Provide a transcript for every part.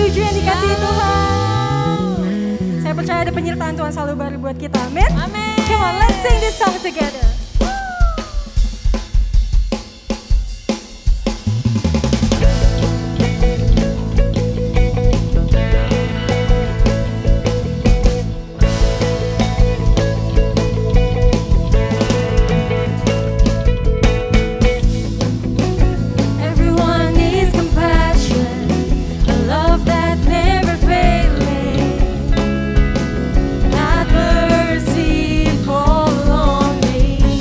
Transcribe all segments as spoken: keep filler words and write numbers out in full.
tujuh yang dikasihi Tuhan. Saya percaya ada penyertaan Tuhan selalu baru buat kita. Amin. Amin. Come on, let's sing this song together. Mercy fall on me.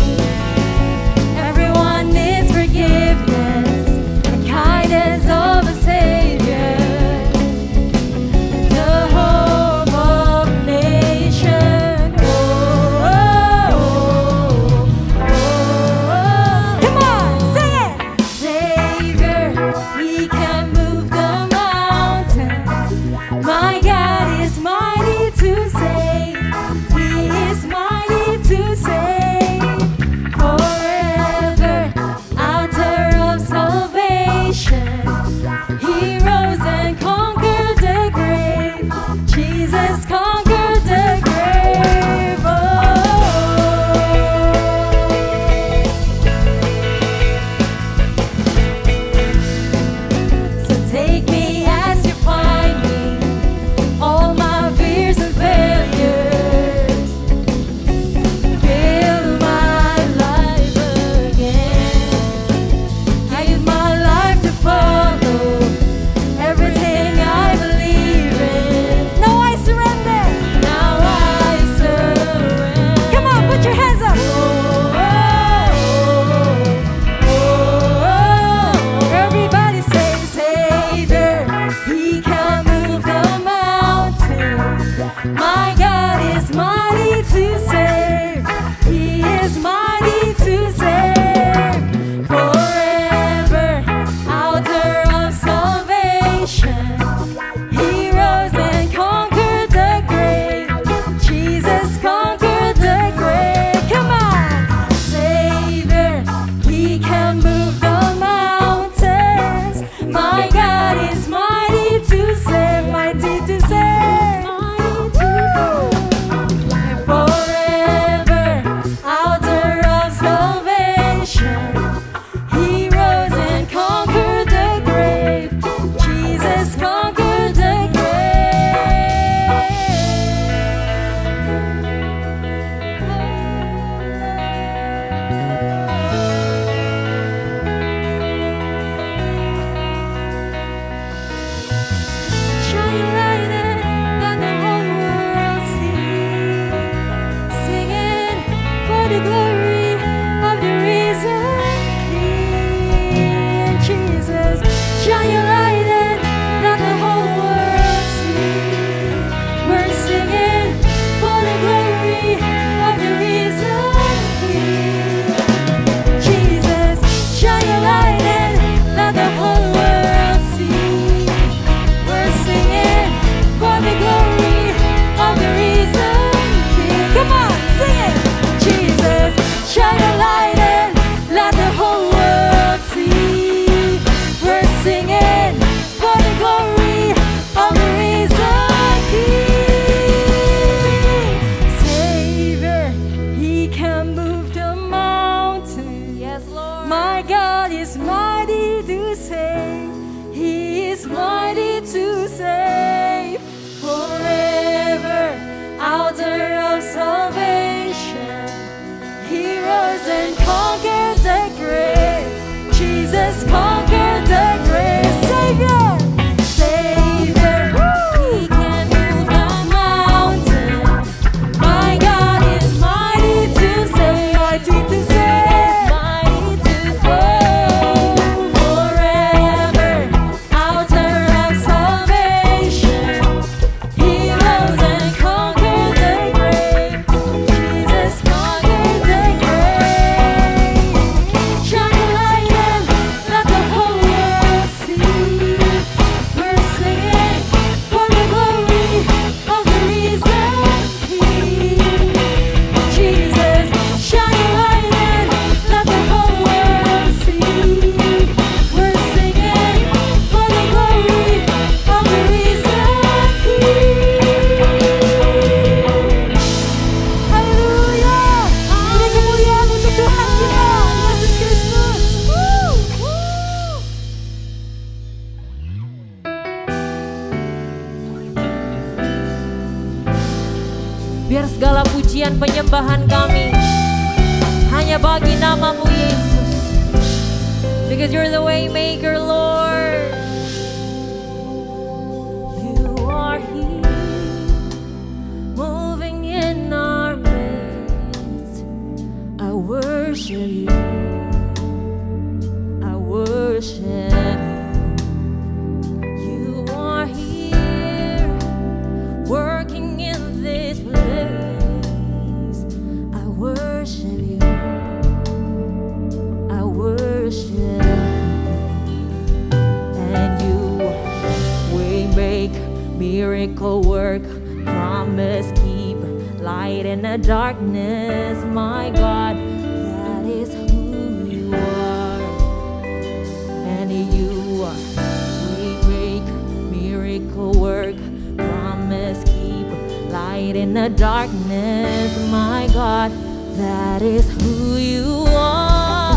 Biar segala pujian penyembahan kami hanya bagi nama-Mu Yesus. Because you're the way maker, Lord. You are here, moving in our midst. I worship you. I worship you. You are here, working in this place. I worship you. I worship you. And you, we make miracle work, promise keep, light in the darkness. My God, that is who you are. And you, we make miracle work, promise keep, light in the darkness. My God, that is who you are.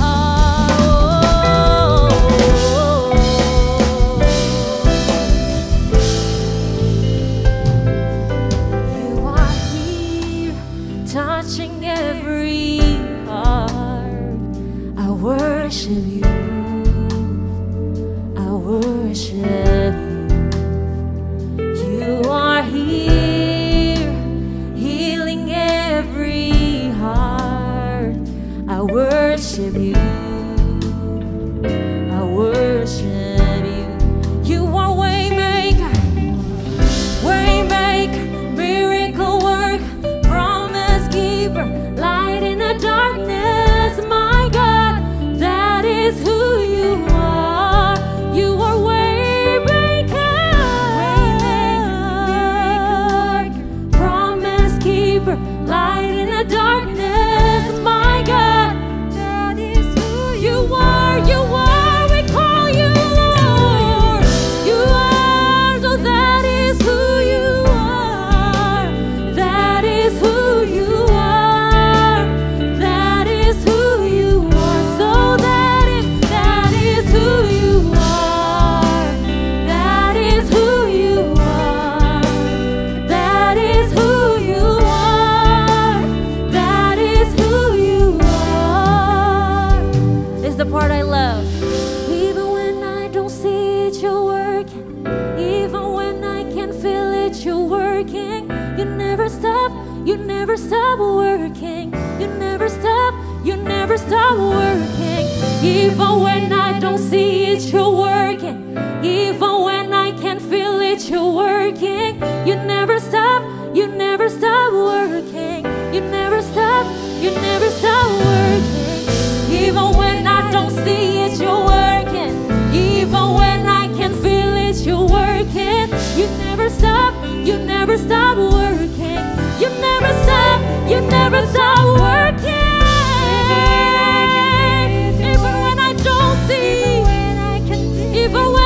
You are here, touching every heart. I worship you. I worship you. You are here, healing every heart. I worship you. I worship you. You are way maker, way maker, miracle work, promise keeper, light in the darkness. My God, that is who you are. You are way maker, way maker, promise keeper, light in the darkness. My God, that is who you are. You are. We call you Lord. You are. So that is who you are. That is who you are. That is who you are. So that is that is who you are. That is who you are. That is who you are. That is who you are. Is the part I love. Even when I don't see it, you're working. Even when I can't feel it, you're working. You never stop. You never stop working. You never stop. You never stop working. Even when I don't see it, you're working. Even when I can't feel it, you're working. You never stop. You never stop working. You never stop. You never stop working. Even when I don't see it, you're working. Even when I can't feel it, you're working. You never stop. You never stop working. You never stop. You never stop working. Even when I don't see, even when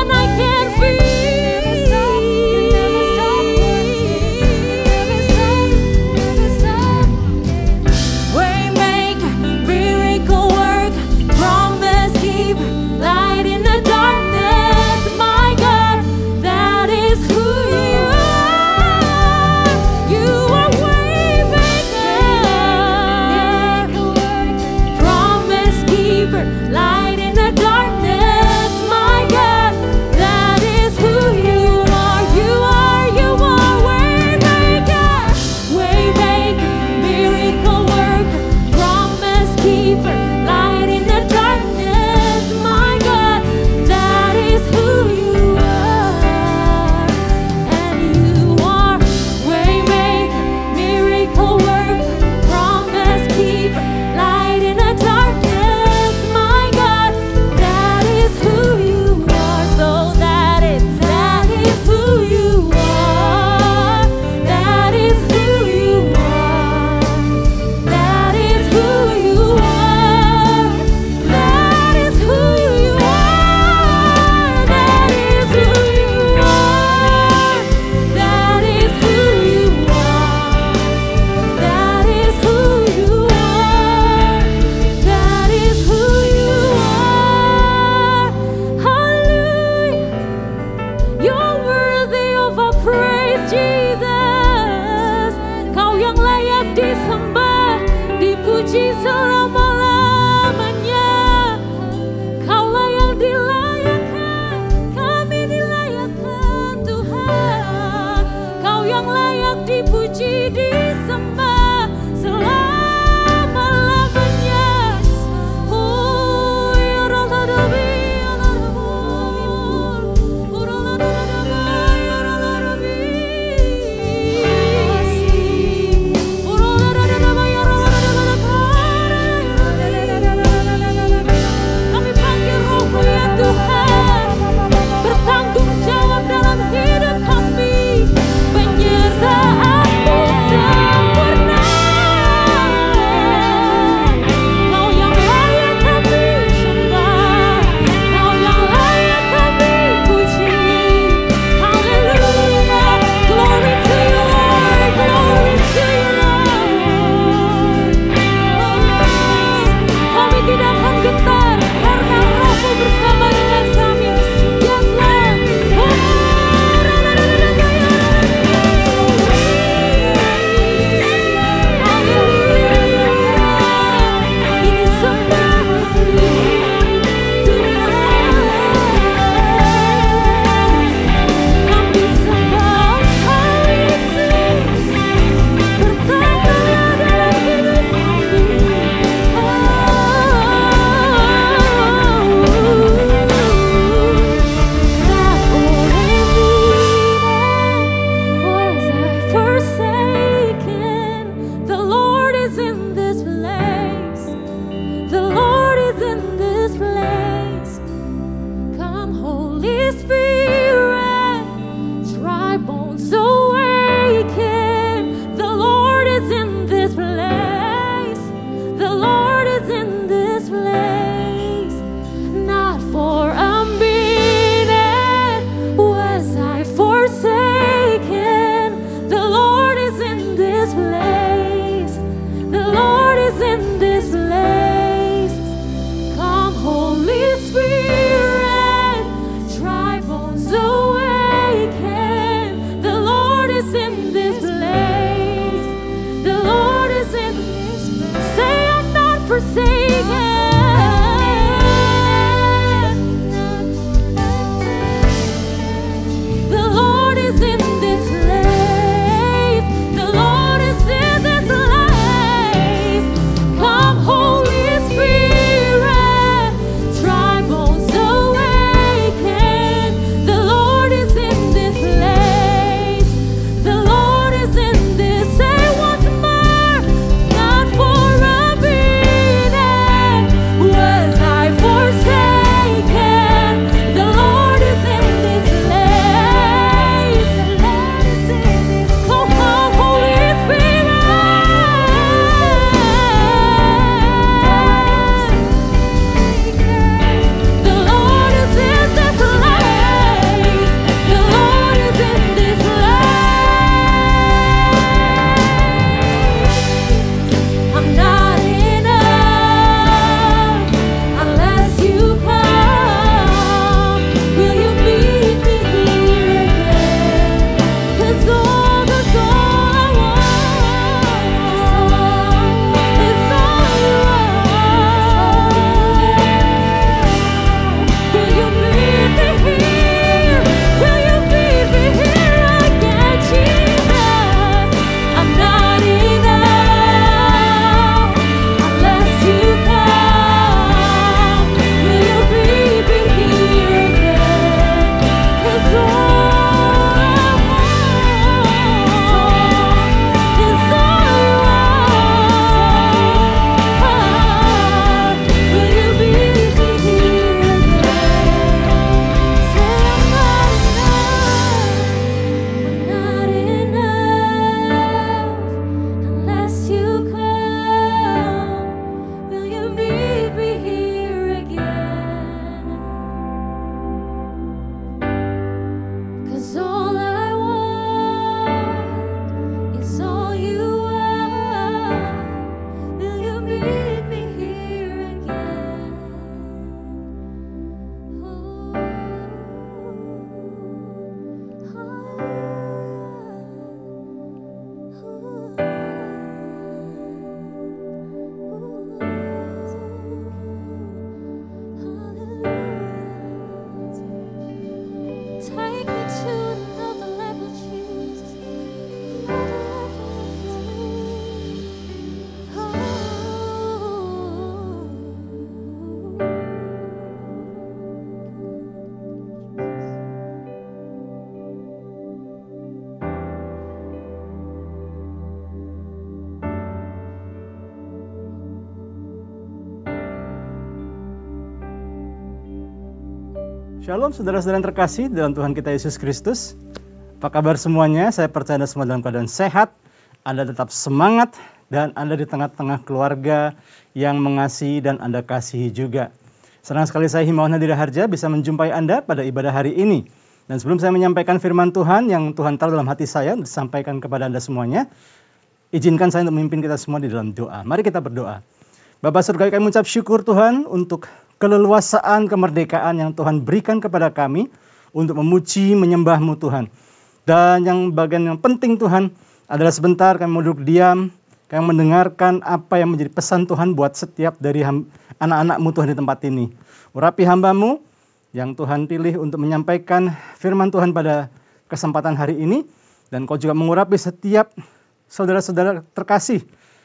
Shalom saudara-saudara yang terkasih dalam Tuhan kita Yesus Kristus. Apa kabar semuanya? Saya percaya Anda semua dalam keadaan sehat, Anda tetap semangat, dan Anda di tengah-tengah keluarga yang mengasihi dan Anda kasihi juga. Senang sekali saya Himawan Hadiraharja bisa menjumpai Anda pada ibadah hari ini. Dan sebelum saya menyampaikan firman Tuhan yang Tuhan taruh dalam hati saya untuk disampaikan kepada Anda semuanya, izinkan saya untuk memimpin kita semua di dalam doa. Mari kita berdoa. Bapa Surgawi, kami mengucap syukur Tuhan untuk keleluasaan kemerdekaan yang Tuhan berikan kepada kami untuk memuji menyembah-Mu Tuhan. Dan yang bagian yang penting Tuhan adalah sebentar kami mau duduk diam, kami mendengarkan apa yang menjadi pesan Tuhan buat setiap dari anak-anak-Mu Tuhan di tempat ini. Urapi hamba-Mu yang Tuhan pilih untuk menyampaikan firman Tuhan pada kesempatan hari ini. Dan Kau juga mengurapi setiap saudara-saudara terkasih,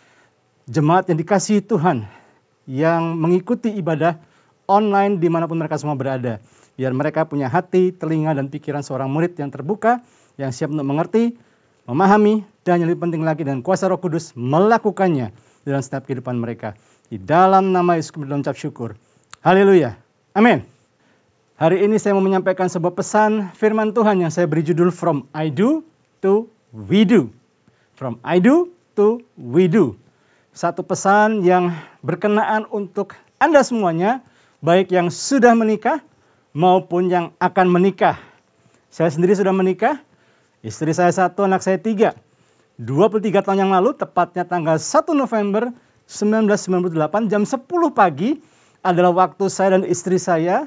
jemaat yang dikasihi Tuhan, yang mengikuti ibadah online dimanapun mereka semua berada. Biar mereka punya hati, telinga, dan pikiran seorang murid yang terbuka, yang siap untuk mengerti, memahami, dan yang lebih penting lagi, dan kuasa Roh Kudus melakukannya dalam setiap kehidupan mereka. Di dalam nama Yesus kami mengucap syukur. Haleluya. Amin. Hari ini saya mau menyampaikan sebuah pesan firman Tuhan yang saya beri judul From I Do to We Do. From I Do to We Do. Satu pesan yang berkenaan untuk Anda semuanya, baik yang sudah menikah maupun yang akan menikah. Saya sendiri sudah menikah, istri saya satu, anak saya tiga. dua puluh tiga tahun yang lalu, tepatnya tanggal satu November seribu sembilan ratus sembilan puluh delapan, jam sepuluh pagi adalah waktu saya dan istri saya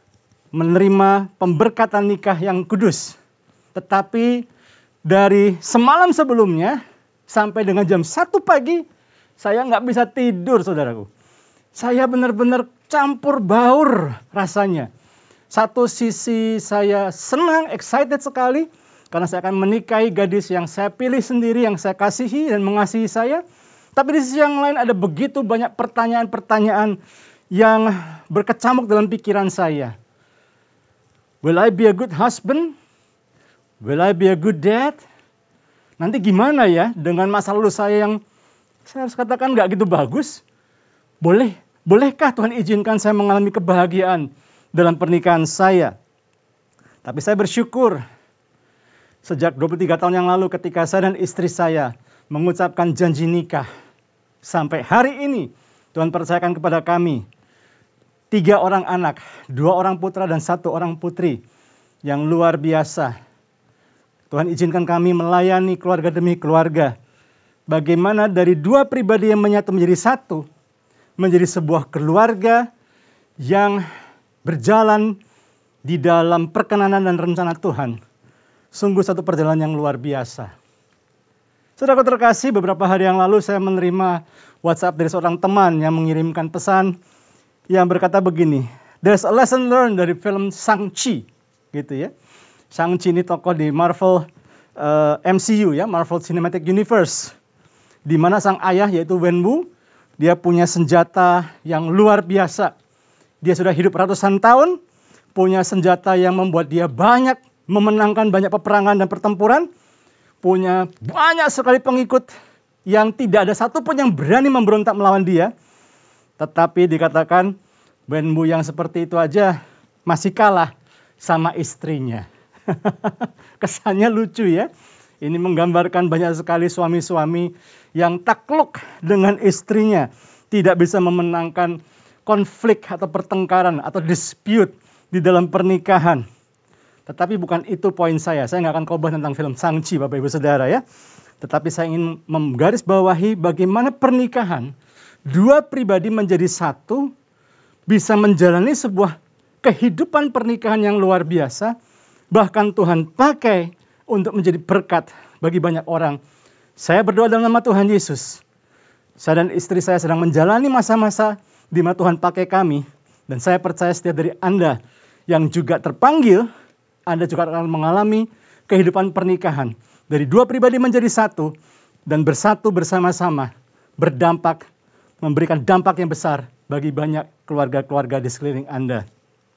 menerima pemberkatan nikah yang kudus. Tetapi dari semalam sebelumnya sampai dengan jam satu pagi, saya nggak bisa tidur, saudaraku. Saya benar-benar campur baur rasanya. Satu sisi saya senang, excited sekali, karena saya akan menikahi gadis yang saya pilih sendiri, yang saya kasihi dan mengasihi saya. Tapi di sisi yang lain ada begitu banyak pertanyaan-pertanyaan yang berkecamuk dalam pikiran saya. Will I be a good husband? Will I be a good dad? Nanti gimana ya dengan masa lalu saya yang saya harus katakan nggak gitu bagus? Boleh, bolehkah Tuhan izinkan saya mengalami kebahagiaan dalam pernikahan saya? Tapi saya bersyukur sejak dua puluh tiga tahun yang lalu ketika saya dan istri saya mengucapkan janji nikah. Sampai hari ini Tuhan percayakan kepada kami tiga orang anak, dua orang putra dan satu orang putri yang luar biasa. Tuhan izinkan kami melayani keluarga demi keluarga. Bagaimana dari dua pribadi yang menyatu menjadi satu, menjadi sebuah keluarga yang berjalan di dalam perkenanan dan rencana Tuhan. Sungguh satu perjalanan yang luar biasa. Saudara terkasih, beberapa hari yang lalu saya menerima WhatsApp dari seorang teman yang mengirimkan pesan yang berkata begini, there's a lesson learned dari film Shang-Chi, gitu ya. Shang-Chi ini tokoh di Marvel uh, M C U ya, Marvel Cinematic Universe. Di mana sang ayah yaitu Wenwu, dia punya senjata yang luar biasa. Dia sudah hidup ratusan tahun, punya senjata yang membuat dia banyak memenangkan banyak peperangan dan pertempuran, punya banyak sekali pengikut yang tidak ada satupun yang berani memberontak melawan dia. Tetapi dikatakan Wenwu yang seperti itu aja masih kalah sama istrinya. Kesannya lucu ya. Ini menggambarkan banyak sekali suami-suami yang takluk dengan istrinya, tidak bisa memenangkan konflik atau pertengkaran atau dispute di dalam pernikahan. Tetapi bukan itu poin saya. Saya nggak akan khotbah tentang film Shang-Chi, Bapak Ibu Saudara ya. Tetapi saya ingin menggarisbawahi bagaimana pernikahan dua pribadi menjadi satu bisa menjalani sebuah kehidupan pernikahan yang luar biasa. Bahkan Tuhan pakai untuk menjadi berkat bagi banyak orang. Saya berdoa dalam nama Tuhan Yesus. Saya dan istri saya sedang menjalani masa-masa di mana Tuhan pakai kami. Dan saya percaya setiap dari Anda yang juga terpanggil, Anda juga akan mengalami kehidupan pernikahan. Dari dua pribadi menjadi satu dan bersatu bersama-sama. Berdampak, memberikan dampak yang besar bagi banyak keluarga-keluarga di sekeliling Anda.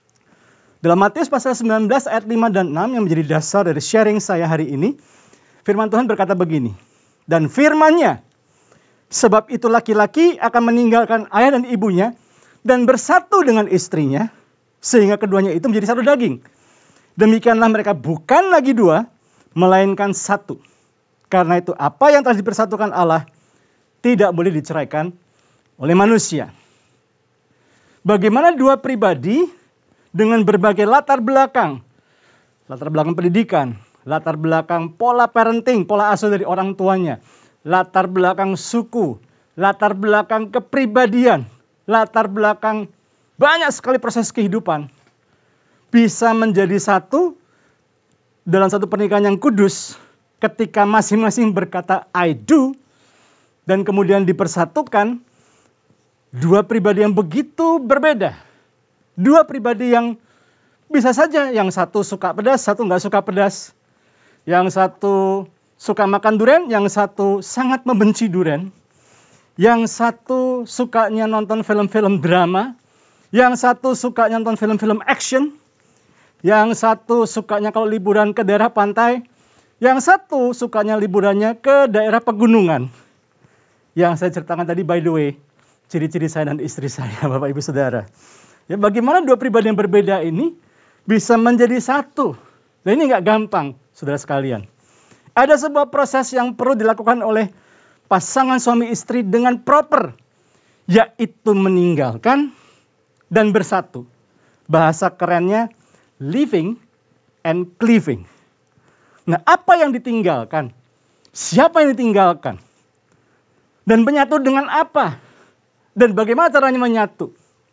Dalam Matius pasal sembilan belas ayat lima dan enam yang menjadi dasar dari sharing saya hari ini, firman Tuhan berkata begini, dan firman-Nya, sebab itu laki-laki akan meninggalkan ayah dan ibunya dan bersatu dengan istrinya, sehingga keduanya itu menjadi satu daging. Demikianlah mereka bukan lagi dua, melainkan satu. Karena itu apa yang telah dipersatukan Allah tidak boleh diceraikan oleh manusia. Bagaimana dua pribadi dengan berbagai latar belakang, latar belakang pendidikan, latar belakang pola parenting, pola asuh dari orang tuanya, latar belakang suku, latar belakang kepribadian, latar belakang banyak sekali proses kehidupan, bisa menjadi satu dalam satu pernikahan yang kudus ketika masing-masing berkata I do, dan kemudian dipersatukan dua pribadi yang begitu berbeda. Dua pribadi yang bisa saja yang satu suka pedas, satu nggak suka pedas. Yang satu suka makan durian, yang satu sangat membenci durian. Yang satu sukanya nonton film-film drama. Yang satu sukanya nonton film-film action. Yang satu sukanya kalau liburan ke daerah pantai. Yang satu sukanya liburannya ke daerah pegunungan. Yang saya ceritakan tadi, by the way, ciri-ciri saya dan istri saya, Bapak Ibu Saudara. Ya, bagaimana dua pribadi yang berbeda ini bisa menjadi satu. Nah, ini nggak gampang, saudara sekalian. Ada sebuah proses yang perlu dilakukan oleh pasangan suami istri dengan proper, yaitu meninggalkan dan bersatu. Bahasa kerennya living and cleaving. Nah, apa yang ditinggalkan? Siapa yang ditinggalkan? Dan menyatu dengan apa? Dan bagaimana caranya menyatu?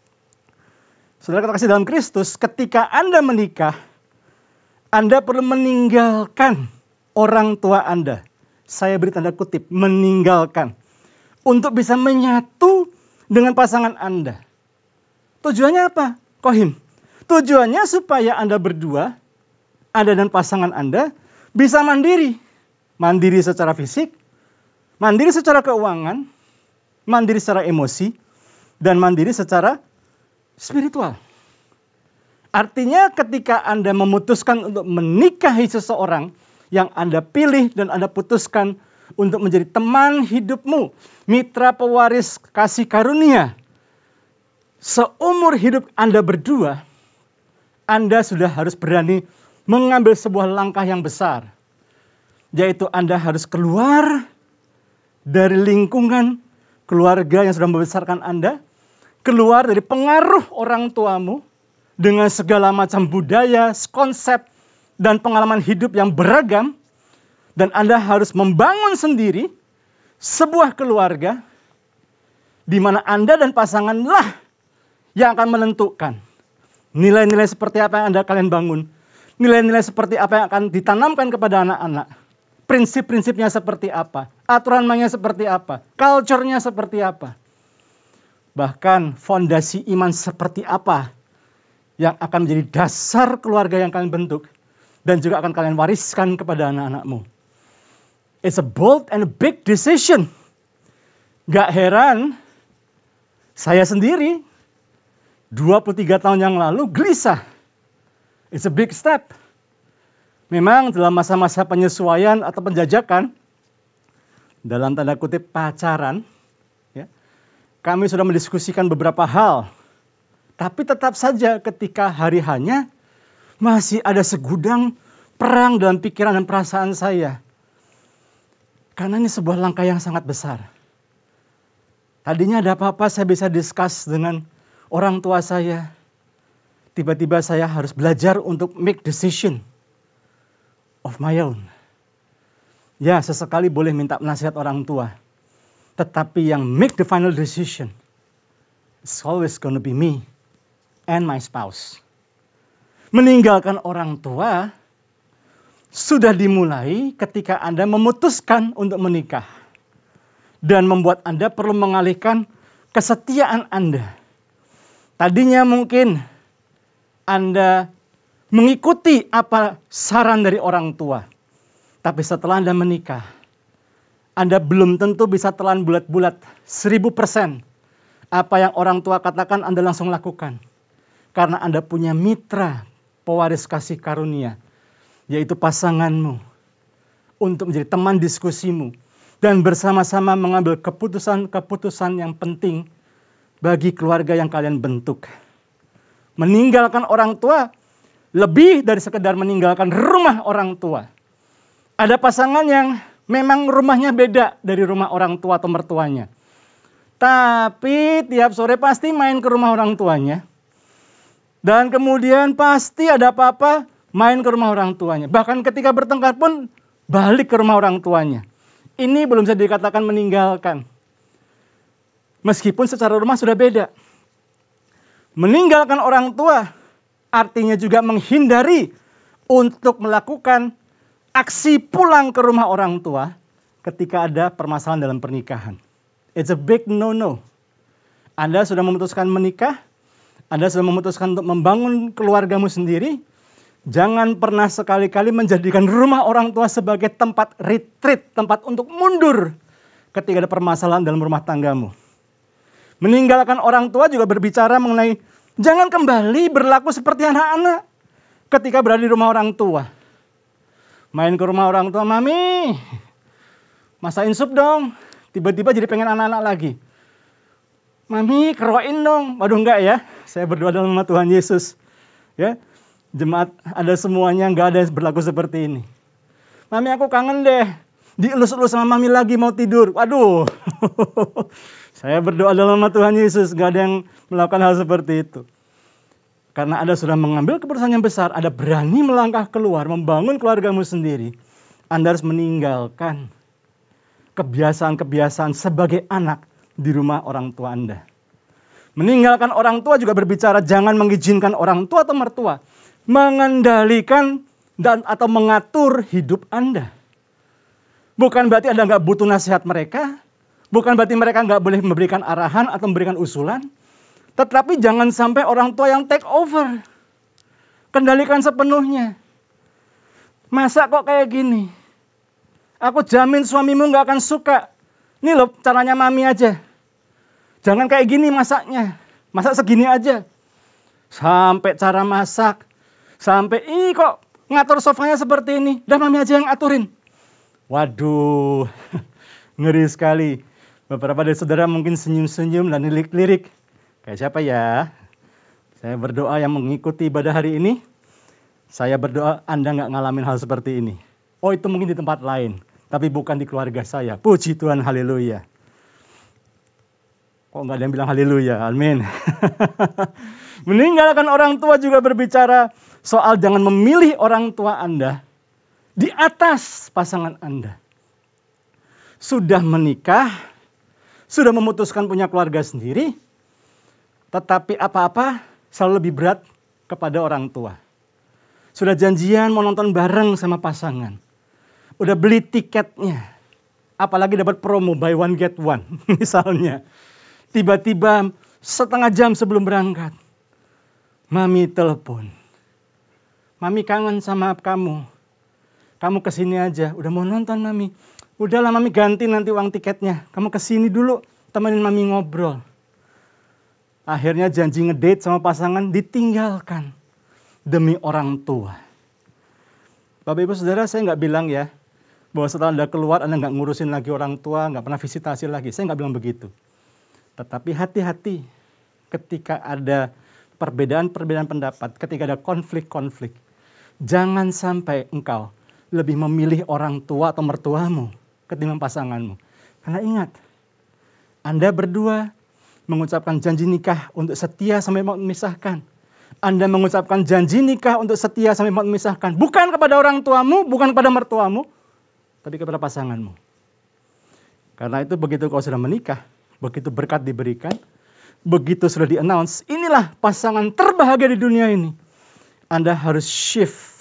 Saudara kata kasih dalam Kristus, ketika Anda menikah, Anda perlu meninggalkan orang tua Anda. Saya beri tanda kutip, meninggalkan. Untuk bisa menyatu dengan pasangan Anda. Tujuannya apa, Kohim? Tujuannya supaya Anda berdua, Anda dan pasangan Anda, bisa mandiri. Mandiri secara fisik, mandiri secara keuangan, mandiri secara emosi, dan mandiri secara spiritual. Artinya ketika Anda memutuskan untuk menikahi seseorang yang Anda pilih dan Anda putuskan untuk menjadi teman hidupmu, mitra pewaris kasih karunia, seumur hidup Anda berdua, Anda sudah harus berani mengambil sebuah langkah yang besar. Yaitu Anda harus keluar dari lingkungan keluarga yang sudah membesarkan Anda, keluar dari pengaruh orang tuamu dengan segala macam budaya, konsep, dan pengalaman hidup yang beragam, dan Anda harus membangun sendiri sebuah keluarga di mana Anda dan pasanganlah yang akan menentukan nilai-nilai seperti apa yang Anda kalian bangun, nilai-nilai seperti apa yang akan ditanamkan kepada anak-anak, prinsip-prinsipnya seperti apa, aturan mainnya seperti apa, culture-nya seperti apa. Bahkan fondasi iman seperti apa yang akan menjadi dasar keluarga yang kalian bentuk dan juga akan kalian wariskan kepada anak-anakmu. It's a bold and a big decision. Gak heran saya sendiri dua puluh tiga tahun yang lalu gelisah. It's a big step. Memang dalam masa-masa penyesuaian atau penjajakan, dalam tanda kutip pacaran, ya, kami sudah mendiskusikan beberapa hal. Tapi tetap saja ketika hari hanya masih ada segudang perang dalam pikiran dan perasaan saya. Karena ini sebuah langkah yang sangat besar. Tadinya ada apa-apa saya bisa discuss dengan orang tua saya. Tiba-tiba saya harus belajar untuk make decision of my own. Ya, sesekali boleh minta nasihat orang tua. Tetapi yang make the final decision, it's always gonna be me and my spouse. Meninggalkan orang tua sudah dimulai ketika Anda memutuskan untuk menikah. Dan membuat Anda perlu mengalihkan kesetiaan Anda. Tadinya mungkin Anda mengikuti apa saran dari orang tua. Tapi setelah Anda menikah, Anda belum tentu bisa telan bulat-bulat seribu persen. Apa yang orang tua katakan Anda langsung lakukan. Karena Anda punya mitra pewaris kasih karunia, yaitu pasanganmu, untuk menjadi teman diskusimu. Dan bersama-sama mengambil keputusan-keputusan yang penting bagi keluarga yang kalian bentuk. Meninggalkan orang tua lebih dari sekedar meninggalkan rumah orang tua. Ada pasangan yang memang rumahnya beda dari rumah orang tua atau mertuanya. Tapi tiap sore pasti main ke rumah orang tuanya. Dan kemudian pasti ada apa-apa main ke rumah orang tuanya. Bahkan ketika bertengkar pun balik ke rumah orang tuanya. Ini belum bisa dikatakan meninggalkan. Meskipun secara rumah sudah beda. Meninggalkan orang tua artinya juga menghindari untuk melakukan aksi pulang ke rumah orang tua ketika ada permasalahan dalam pernikahan. It's a big no-no. Anda sudah memutuskan menikah, Anda sudah memutuskan untuk membangun keluargamu sendiri, jangan pernah sekali-kali menjadikan rumah orang tua sebagai tempat retreat, tempat untuk mundur ketika ada permasalahan dalam rumah tanggamu. Meninggalkan orang tua juga berbicara mengenai jangan kembali berlaku seperti anak-anak ketika berada di rumah orang tua. Main ke rumah orang tua, mami, masakin sup dong. Tiba-tiba jadi pengen anak-anak lagi. Mami, keroin dong. Waduh enggak ya, saya berdoa dalam nama Tuhan Yesus. Ya, jemaat ada semuanya, enggak ada yang berlaku seperti ini. Mami, aku kangen deh. Dielus-elus sama mami lagi mau tidur. Waduh. Saya berdoa dalam nama Tuhan Yesus, gak ada yang melakukan hal seperti itu. Karena Anda sudah mengambil keputusan yang besar, Anda berani melangkah keluar, membangun keluargamu sendiri. Anda harus meninggalkan kebiasaan-kebiasaan sebagai anak di rumah orang tua Anda. Meninggalkan orang tua juga berbicara jangan mengizinkan orang tua atau mertua mengendalikan dan atau mengatur hidup Anda. Bukan berarti Anda nggak butuh nasihat mereka. Bukan berarti mereka nggak boleh memberikan arahan atau memberikan usulan. Tetapi jangan sampai orang tua yang take over. Kendalikan sepenuhnya. Masa kok kayak gini? Aku jamin suamimu nggak akan suka. Ini loh caranya mami aja. Jangan kayak gini masaknya. Masak segini aja. Sampai cara masak. Sampai ini kok ngatur sofanya seperti ini. Dah mami aja yang aturin. Waduh, ngeri sekali. Beberapa dari saudara mungkin senyum-senyum dan lirik-lirik. Kayak siapa ya? Saya berdoa yang mengikuti ibadah hari ini. Saya berdoa Anda nggak ngalamin hal seperti ini. Oh itu mungkin di tempat lain. Tapi bukan di keluarga saya. Puji Tuhan, haleluya. Kok nggak ada yang bilang haleluya, amin. Meninggalkan orang tua juga berbicara soal jangan memilih orang tua Anda di atas pasangan Anda. Sudah menikah, sudah memutuskan punya keluarga sendiri, tetapi apa-apa selalu lebih berat kepada orang tua. Sudah janjian mau nonton bareng sama pasangan. Udah beli tiketnya. Apalagi dapat promo buy one get one misalnya. Tiba-tiba setengah jam sebelum berangkat. Mami telepon. Mami kangen sama kamu. Kamu kesini aja. Udah mau nonton mami. Udahlah mami ganti nanti uang tiketnya. Kamu kesini dulu temenin mami ngobrol. Akhirnya janji ngedate sama pasangan ditinggalkan. Demi orang tua. Bapak ibu saudara saya nggak bilang ya. Bahwa setelah Anda keluar Anda nggak ngurusin lagi orang tua. Nggak pernah visitasi lagi. Saya nggak bilang begitu. Tetapi hati-hati ketika ada perbedaan-perbedaan pendapat. Ketika ada konflik-konflik. Jangan sampai engkau lebih memilih orang tua atau mertuamu ketimbang pasanganmu. Karena ingat, Anda berdua mengucapkan janji nikah untuk setia sampai mau memisahkan. Anda mengucapkan janji nikah untuk setia sampai mau memisahkan. Bukan kepada orang tuamu, bukan kepada mertuamu, tapi kepada pasanganmu. Karena itu begitu kau sudah menikah, begitu berkat diberikan, begitu sudah di-announce, inilah pasangan terbahagia di dunia ini. Anda harus shift.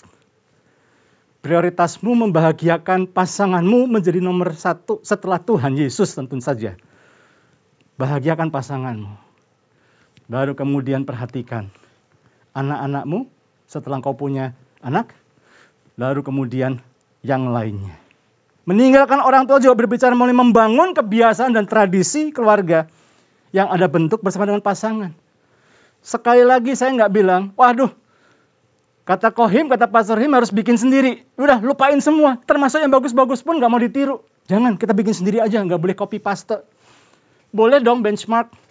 Prioritasmu membahagiakan pasanganmu menjadi nomor satu setelah Tuhan Yesus tentu saja. Bahagiakan pasanganmu. Baru kemudian perhatikan anak-anakmu setelah kau punya anak. Lalu kemudian yang lainnya. Meninggalkan orang tua juga berbicara mulai membangun kebiasaan dan tradisi keluarga yang ada bentuk bersama dengan pasangan. Sekali lagi saya nggak bilang, waduh, kata Kohim, kata Pastor Him harus bikin sendiri. Udah lupain semua, termasuk yang bagus-bagus pun nggak mau ditiru. Jangan, kita bikin sendiri aja, nggak boleh copy paste. Boleh dong benchmark.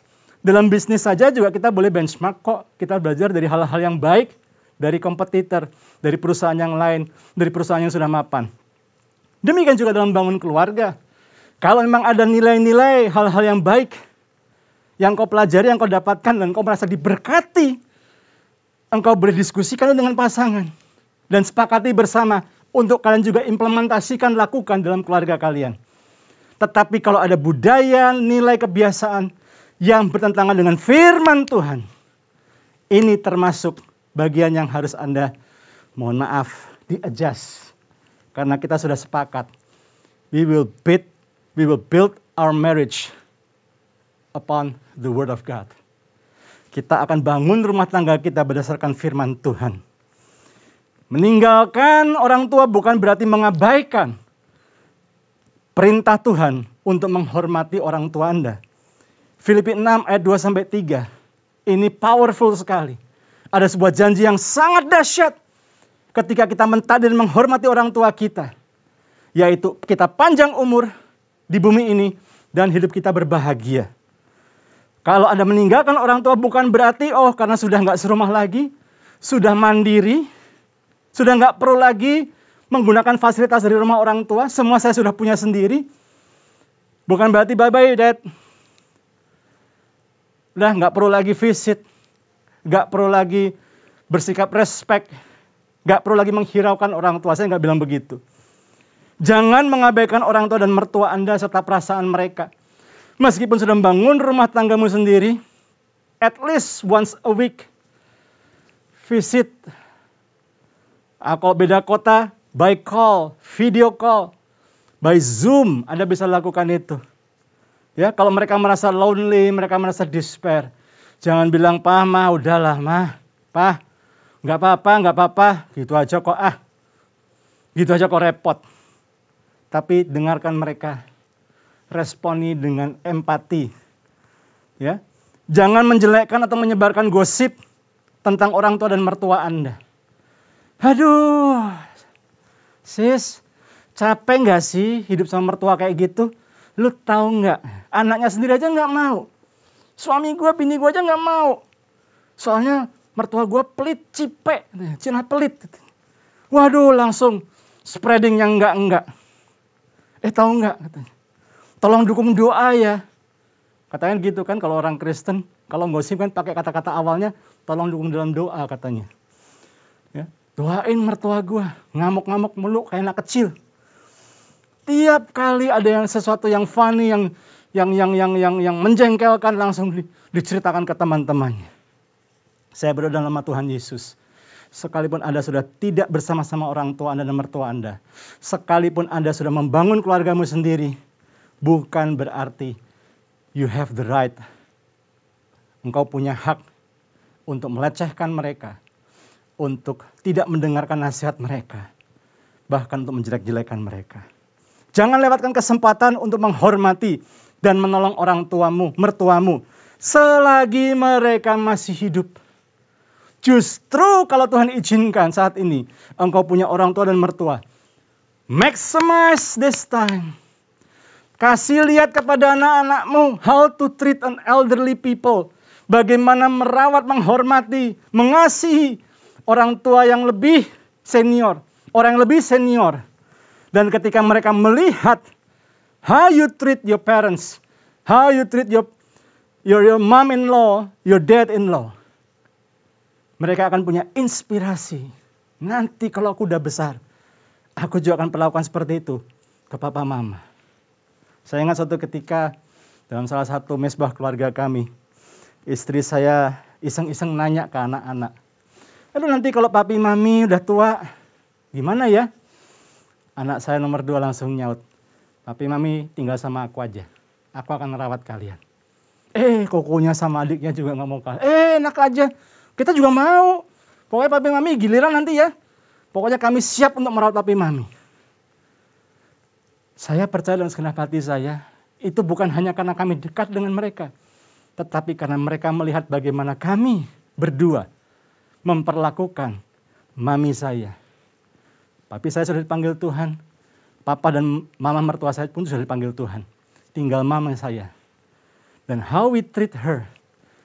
Dalam bisnis saja juga kita boleh benchmark kok. Kita belajar dari hal-hal yang baik, dari kompetitor, dari perusahaan yang lain, dari perusahaan yang sudah mapan. Demikian juga dalam bangun keluarga. Kalau memang ada nilai-nilai, hal-hal yang baik, yang kau pelajari, yang kau dapatkan, dan kau merasa diberkati, engkau boleh diskusikan dengan pasangan. Dan sepakati bersama untuk kalian juga implementasikan, lakukan dalam keluarga kalian. Tetapi kalau ada budaya, nilai, kebiasaan yang bertentangan dengan firman Tuhan, ini termasuk bagian yang harus Anda, mohon maaf, di-adjust. Karena kita sudah sepakat, we will build, we will build our marriage upon the word of God. Kita akan bangun rumah tangga kita berdasarkan firman Tuhan. Meninggalkan orang tua bukan berarti mengabaikan perintah Tuhan untuk menghormati orang tua Anda. Filipi enam ayat dua sampai tiga. Ini powerful sekali. Ada sebuah janji yang sangat dahsyat ketika kita mentaati dan menghormati orang tua kita. Yaitu kita panjang umur di bumi ini dan hidup kita berbahagia. Kalau Anda meninggalkan orang tua bukan berarti oh karena sudah nggak serumah lagi, sudah mandiri, sudah nggak perlu lagi menggunakan fasilitas dari rumah orang tua, semua saya sudah punya sendiri. Bukan berarti bye-bye dad. Udah nggak perlu lagi visit, nggak perlu lagi bersikap respect, nggak perlu lagi menghiraukan orang tua. Saya nggak bilang begitu. Jangan mengabaikan orang tua dan mertua Anda serta perasaan mereka. Meskipun sudah membangun rumah tanggamu sendiri, at least once a week, visit. Ah, kalau beda kota, by call, video call, by Zoom, Anda bisa lakukan itu. Ya, kalau mereka merasa lonely, mereka merasa despair, jangan bilang, "Pah, mah, udahlah, mah, pah, nggak apa-apa, nggak apa-apa, gitu aja kok, ah, gitu aja kok repot." Tapi dengarkan mereka, responi dengan empati, ya, jangan menjelekkan atau menyebarkan gosip tentang orang tua dan mertua Anda. Aduh, sis, capek nggak sih hidup sama mertua kayak gitu? Lu tahu nggak? Anaknya sendiri aja nggak mau. Suami gue, bini gue aja nggak mau. Soalnya mertua gue pelit, cipek, Cina pelit. Waduh, langsung spreading yang enggak-enggak. Eh tahu nggak? Katanya, tolong dukung doa ya. Katanya gitu kan kalau orang Kristen, kalau gosip kan pakai kata-kata awalnya, tolong dukung dalam doa katanya. Ya, doain mertua gue, ngamuk-ngamuk mulu kayak anak kecil. Tiap kali ada yang sesuatu yang funny, yang yang yang yang yang, yang menjengkelkan langsung di, diceritakan ke teman-temannya. Saya berdoa dalam nama Tuhan Yesus. Sekalipun Anda sudah tidak bersama-sama orang tua Anda dan mertua Anda, sekalipun Anda sudah membangun keluargamu sendiri, bukan berarti you have the right. Engkau punya hak untuk melecehkan mereka, untuk tidak mendengarkan nasihat mereka, bahkan untuk menjelek-jelekan mereka. Jangan lewatkan kesempatan untuk menghormati dan menolong orang tuamu, mertuamu, selagi mereka masih hidup. Justru kalau Tuhan izinkan saat ini, engkau punya orang tua dan mertua, maximize this time. Kasih lihat kepada anak-anakmu how to treat an elderly people. Bagaimana merawat, menghormati, mengasihi orang tua yang lebih senior, orang yang lebih senior. Dan ketika mereka melihat how you treat your parents, how you treat your your, your mom-in-law, your dad-in-law, mereka akan punya inspirasi. Nanti kalau aku udah besar, aku juga akan perlakukan seperti itu ke papa mama. Saya ingat suatu ketika dalam salah satu mesbah keluarga kami, istri saya iseng-iseng nanya ke anak-anak, aduh nanti kalau papi mami udah tua, gimana ya? Anak saya nomor dua langsung nyaut, papi mami tinggal sama aku aja, aku akan merawat kalian. Eh kokonya sama adiknya juga gak mau kalah, eh enak aja, kita juga mau. Pokoknya papi mami giliran nanti ya, pokoknya kami siap untuk merawat papi mami. Saya percaya dalam segenap hati saya, itu bukan hanya karena kami dekat dengan mereka, tetapi karena mereka melihat bagaimana kami berdua memperlakukan mami saya. Papi saya sudah dipanggil Tuhan, papa dan mama mertua saya pun sudah dipanggil Tuhan. Tinggal mama saya. Dan how we treat her,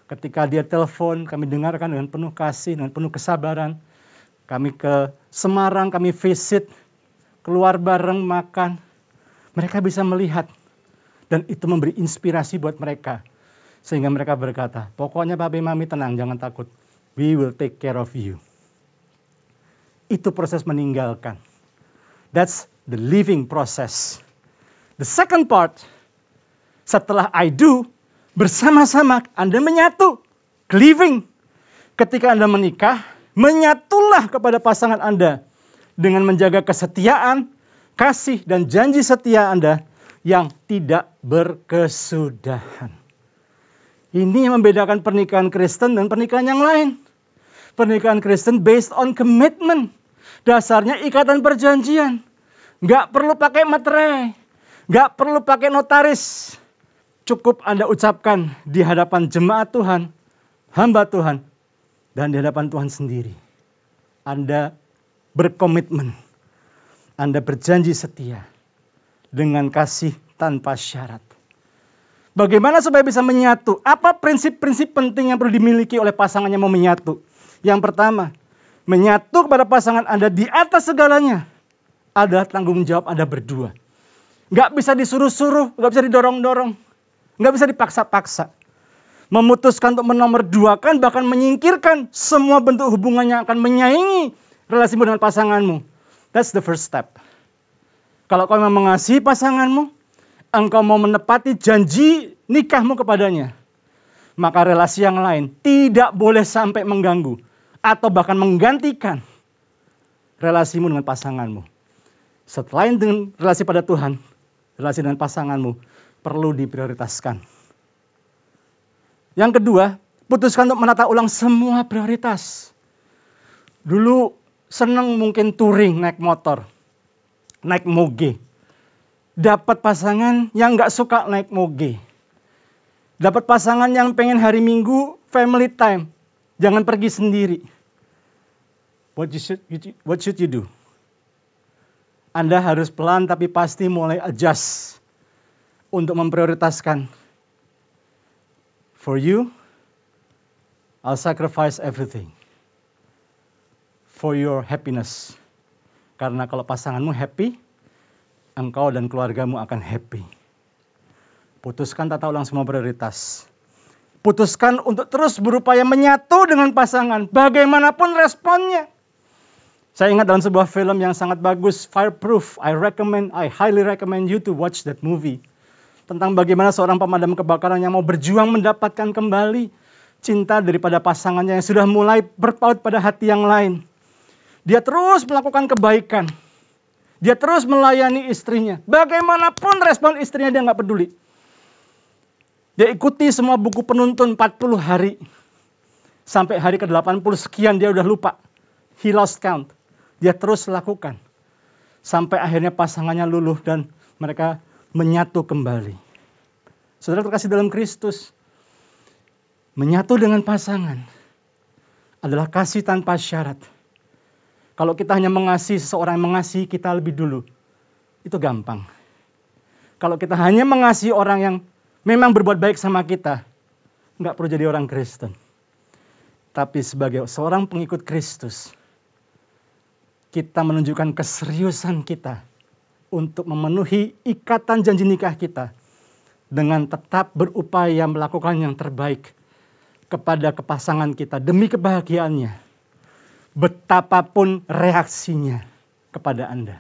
Ketika dia telepon, kami dengarkan dengan penuh kasih, dengan penuh kesabaran. Kami ke Semarang, kami visit, keluar bareng, makan. Mereka bisa melihat. Dan itu memberi inspirasi buat mereka. Sehingga mereka berkata, pokoknya papi mami tenang, jangan takut. We will take care of you. Itu proses meninggalkan. That's the living process. The second part, setelah I do, bersama-sama Anda menyatu. Living. Ketika Anda menikah, menyatulah kepada pasangan Anda. Dengan menjaga kesetiaan, kasih, dan janji setia Anda yang tidak berkesudahan. Ini yang membedakan pernikahan Kristen dan pernikahan yang lain. Pernikahan Kristen based on commitment. Dasarnya ikatan perjanjian. Nggak perlu pakai materai. Nggak perlu pakai notaris. Cukup Anda ucapkan di hadapan jemaat Tuhan, hamba Tuhan, dan di hadapan Tuhan sendiri. Anda berkomitmen. Anda berjanji setia dengan kasih tanpa syarat. Bagaimana supaya bisa menyatu? Apa prinsip-prinsip penting yang perlu dimiliki oleh pasangan yang mau menyatu? Yang pertama, menyatu kepada pasangan Anda di atas segalanya adalah tanggung jawab Anda berdua. Nggak bisa disuruh-suruh, nggak bisa didorong-dorong. Nggak bisa dipaksa-paksa. Memutuskan untuk menomorduakan, bahkan menyingkirkan semua bentuk hubungan yang akan menyaingi relasimu dengan pasanganmu. That's the first step. Kalau kau memang mengasihi pasanganmu, engkau mau menepati janji nikahmu kepadanya, maka relasi yang lain tidak boleh sampai mengganggu atau bahkan menggantikan relasimu dengan pasanganmu. Setelah dengan relasi pada Tuhan, relasi dengan pasanganmu perlu diprioritaskan. Yang kedua, putuskan untuk menata ulang semua prioritas. Dulu seneng mungkin touring naik motor, naik moge. Dapat pasangan yang nggak suka naik moge. Dapat pasangan yang pengen hari Minggu family time, jangan pergi sendiri. What you should, what should you do? Anda harus pelan tapi pasti mulai adjust untuk memprioritaskan. For you, I'll sacrifice everything. For your happiness. Karena kalau pasanganmu happy, engkau dan keluargamu akan happy. Putuskan tata ulang semua prioritas. Putuskan untuk terus berupaya menyatu dengan pasangan. Bagaimanapun responnya. Saya ingat dalam sebuah film yang sangat bagus, Fireproof. I recommend, I highly recommend you to watch that movie. Tentang bagaimana seorang pemadam kebakaran yang mau berjuang mendapatkan kembali cinta daripada pasangannya yang sudah mulai berpaut pada hati yang lain. Dia terus melakukan kebaikan. Dia terus melayani istrinya. Bagaimanapun respon istrinya dia nggak peduli. Dia ikuti semua buku penuntun empat puluh hari. Sampai hari ke delapan puluh sekian dia udah lupa. He lost count. Dia terus lakukan. Sampai akhirnya pasangannya luluh dan mereka menyatu kembali. Saudara terkasih dalam Kristus. Menyatu dengan pasangan adalah kasih tanpa syarat. Kalau kita hanya mengasihi seseorang yang mengasihi kita lebih dulu, itu gampang. Kalau kita hanya mengasihi orang yang memang berbuat baik sama kita, nggak perlu jadi orang Kristen. Tapi sebagai seorang pengikut Kristus, kita menunjukkan keseriusan kita untuk memenuhi ikatan janji nikah kita dengan tetap berupaya melakukan yang terbaik kepada kepasangan kita demi kebahagiaannya. Betapapun reaksinya kepada Anda.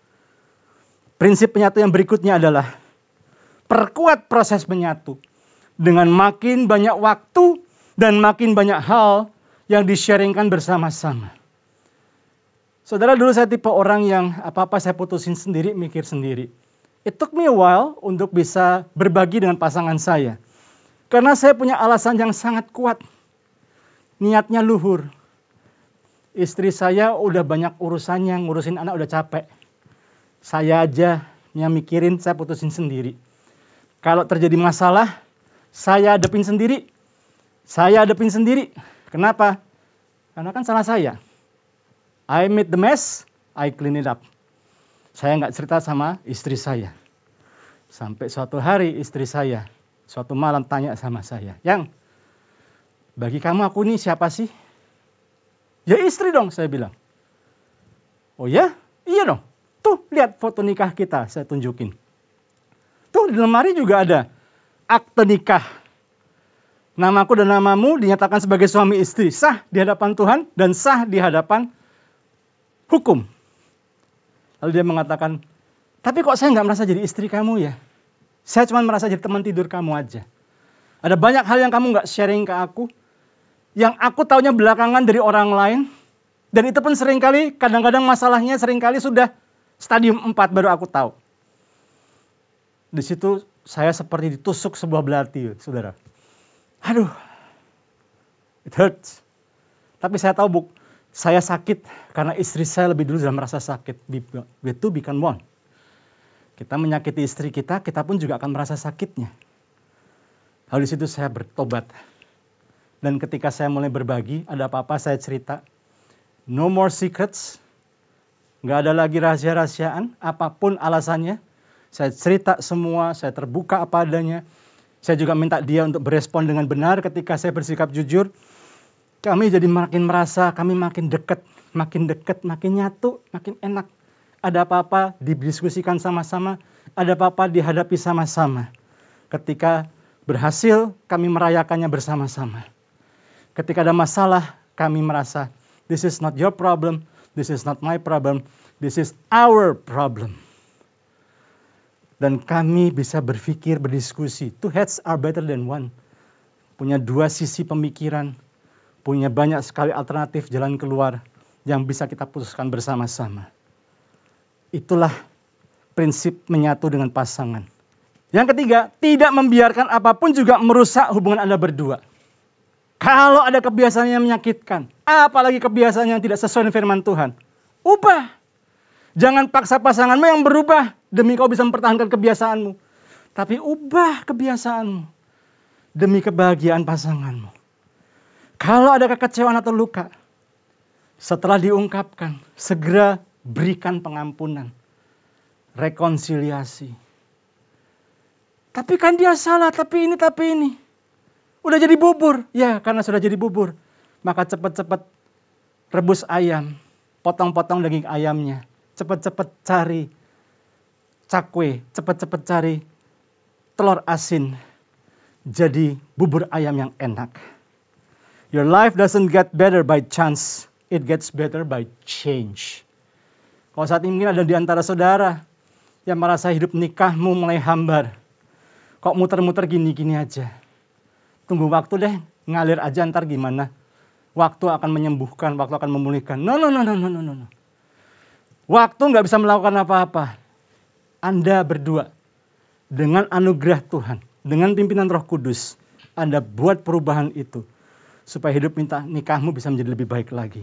Prinsip penyatu yang berikutnya adalah perkuat proses menyatu dengan makin banyak waktu dan makin banyak hal yang di-sharingkan bersama-sama. Saudara, dulu saya tipe orang yang apa-apa saya putusin sendiri, mikir sendiri. It took me a while untuk bisa berbagi dengan pasangan saya. Karena saya punya alasan yang sangat kuat. Niatnya luhur. Istri saya udah banyak urusannya, ngurusin anak udah capek. Saya aja yang mikirin, saya putusin sendiri. Kalau terjadi masalah, saya hadapin sendiri. Saya hadapin sendiri. Kenapa? Karena kan salah saya. I made the mess, I clean it up. Saya nggak cerita sama istri saya. Sampai suatu hari istri saya, suatu malam tanya sama saya, "Yang, Bagi kamu aku ini siapa sih? Ya istri dong, saya bilang. Oh ya? Iya dong. Tuh lihat foto nikah kita, saya tunjukin. Tuh di lemari juga ada akte nikah. Namaku dan namamu dinyatakan sebagai suami istri. Sah di hadapan Tuhan dan sah di hadapan hukum. Lalu dia mengatakan, tapi kok saya nggak merasa jadi istri kamu ya? Saya cuma merasa jadi teman tidur kamu aja. Ada banyak hal yang kamu nggak sharing ke aku. Yang aku taunya belakangan dari orang lain. Dan itu pun seringkali, kadang-kadang masalahnya seringkali sudah stadium empat baru aku tahu. Di situ saya seperti ditusuk sebuah belati, saudara. Aduh, it hurts. Tapi saya tahu, Buk, saya sakit karena istri saya lebih dulu sudah merasa sakit. We two become one. Kita menyakiti istri kita, kita pun juga akan merasa sakitnya. Lalu di situ saya bertobat. Dan ketika saya mulai berbagi, ada apa-apa saya cerita. No more secrets. Nggak ada lagi rahasia-rahasiaan, apapun alasannya. Saya cerita semua, saya terbuka apa adanya. Saya juga minta dia untuk berespon dengan benar ketika saya bersikap jujur. Kami jadi makin merasa, kami makin dekat, makin dekat, makin nyatu, makin enak. Ada apa-apa didiskusikan sama-sama, ada apa-apa dihadapi sama-sama. Ketika berhasil, kami merayakannya bersama-sama. Ketika ada masalah, kami merasa, this is not your problem, this is not my problem, this is our problem. Dan kami bisa berpikir, berdiskusi. Two heads are better than one. Punya dua sisi pemikiran, punya banyak sekali alternatif jalan keluar yang bisa kita putuskan bersama-sama. Itulah prinsip menyatu dengan pasangan. Yang ketiga, tidak membiarkan apapun juga merusak hubungan Anda berdua. Kalau ada kebiasaan yang menyakitkan, apalagi kebiasaan yang tidak sesuai dengan firman Tuhan, ubah. Jangan paksa pasanganmu yang berubah demi kau bisa mempertahankan kebiasaanmu. Tapi ubah kebiasaanmu demi kebahagiaan pasanganmu. Kalau ada kekecewaan atau luka, setelah diungkapkan, segera berikan pengampunan. Rekonsiliasi. Tapi kan dia salah, tapi ini, tapi ini. Udah jadi bubur. Ya, karena sudah jadi bubur. Maka cepat-cepat rebus ayam. Potong-potong daging ayamnya. Cepat-cepat cari cakwe. Cepat-cepat cari telur asin. Jadi bubur ayam yang enak. Your life doesn't get better by chance. It gets better by change. Kalau saat ini mungkin ada di antara saudara yang merasa hidup nikahmu mulai hambar. Kok muter-muter gini-gini aja. Tunggu waktu deh, ngalir aja ntar gimana. Waktu akan menyembuhkan, waktu akan memulihkan. No, no, no, no, no, no, no. Waktu nggak bisa melakukan apa-apa. Anda berdua, dengan anugerah Tuhan, dengan pimpinan Roh Kudus, Anda buat perubahan itu. Supaya hidup minta nikahmu bisa menjadi lebih baik lagi.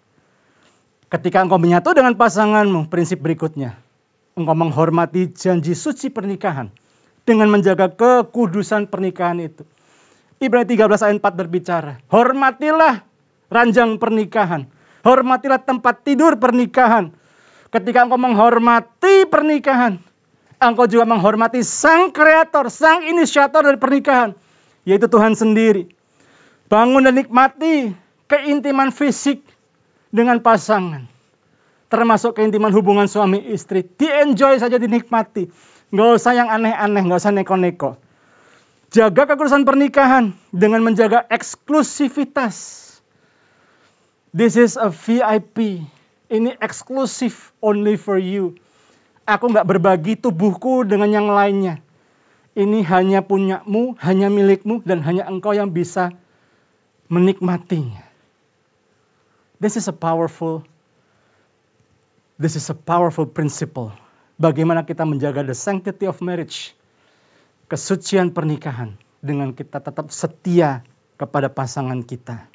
Ketika engkau menyatu dengan pasanganmu, prinsip berikutnya. Engkau menghormati janji suci pernikahan. Dengan menjaga kekudusan pernikahan itu. Ibrani tiga belas ayat empat berbicara. Hormatilah ranjang pernikahan. Hormatilah tempat tidur pernikahan. Ketika engkau menghormati pernikahan. Engkau juga menghormati sang kreator, sang inisiator dari pernikahan. Yaitu Tuhan sendiri. Bangun dan nikmati keintiman fisik dengan pasangan. Termasuk keintiman hubungan suami istri. Di-enjoy saja, dinikmati. Nggak usah yang aneh-aneh, nggak usah neko-neko. Jaga kekudusan pernikahan dengan menjaga eksklusivitas. This is a V I P. Ini eksklusif only for you. Aku nggak berbagi tubuhku dengan yang lainnya. Ini hanya punyamu, hanya milikmu, dan hanya engkau yang bisa menikmatinya. This is a powerful, this is a powerful principle. Bagaimana kita menjaga the sanctity of marriage. Kesucian pernikahan dengan kita tetap setia kepada pasangan kita.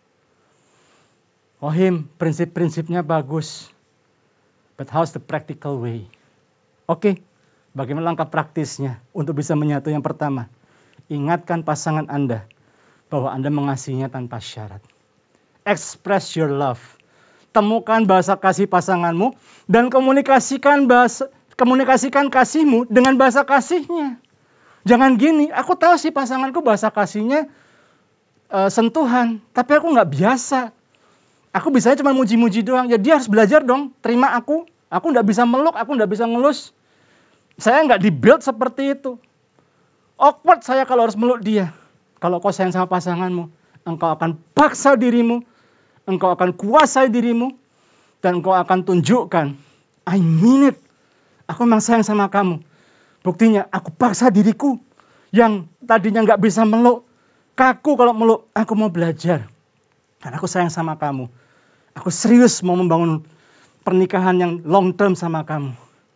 Ohim, prinsip-prinsipnya bagus. But how's the practical way? Oke, bagaimana langkah praktisnya untuk bisa menyatu? Yang pertama, ingatkan pasangan Anda bahwa Anda mengasihinya tanpa syarat. Express your love. Temukan bahasa kasih pasanganmu dan komunikasikan bahasa komunikasikan kasihmu dengan bahasa kasihnya. Jangan gini, aku tahu sih pasanganku bahasa kasihnya uh, sentuhan, tapi aku nggak biasa. Aku bisanya cuma muji-muji doang. Ya dia harus belajar dong, terima aku. Aku nggak bisa meluk, aku nggak bisa ngelus. Saya nggak di-build seperti itu. Awkward saya kalau harus meluk dia. Kalau kau sayang sama pasanganmu, engkau akan paksa dirimu, engkau akan kuasai dirimu, dan engkau akan tunjukkan, I mean it. Aku memang sayang sama kamu. Buktinya, aku paksa diriku yang tadinya nggak bisa meluk. Kaku kalau meluk, aku mau belajar. Karena aku sayang sama kamu. Aku serius mau membangun pernikahan yang long term sama kamu.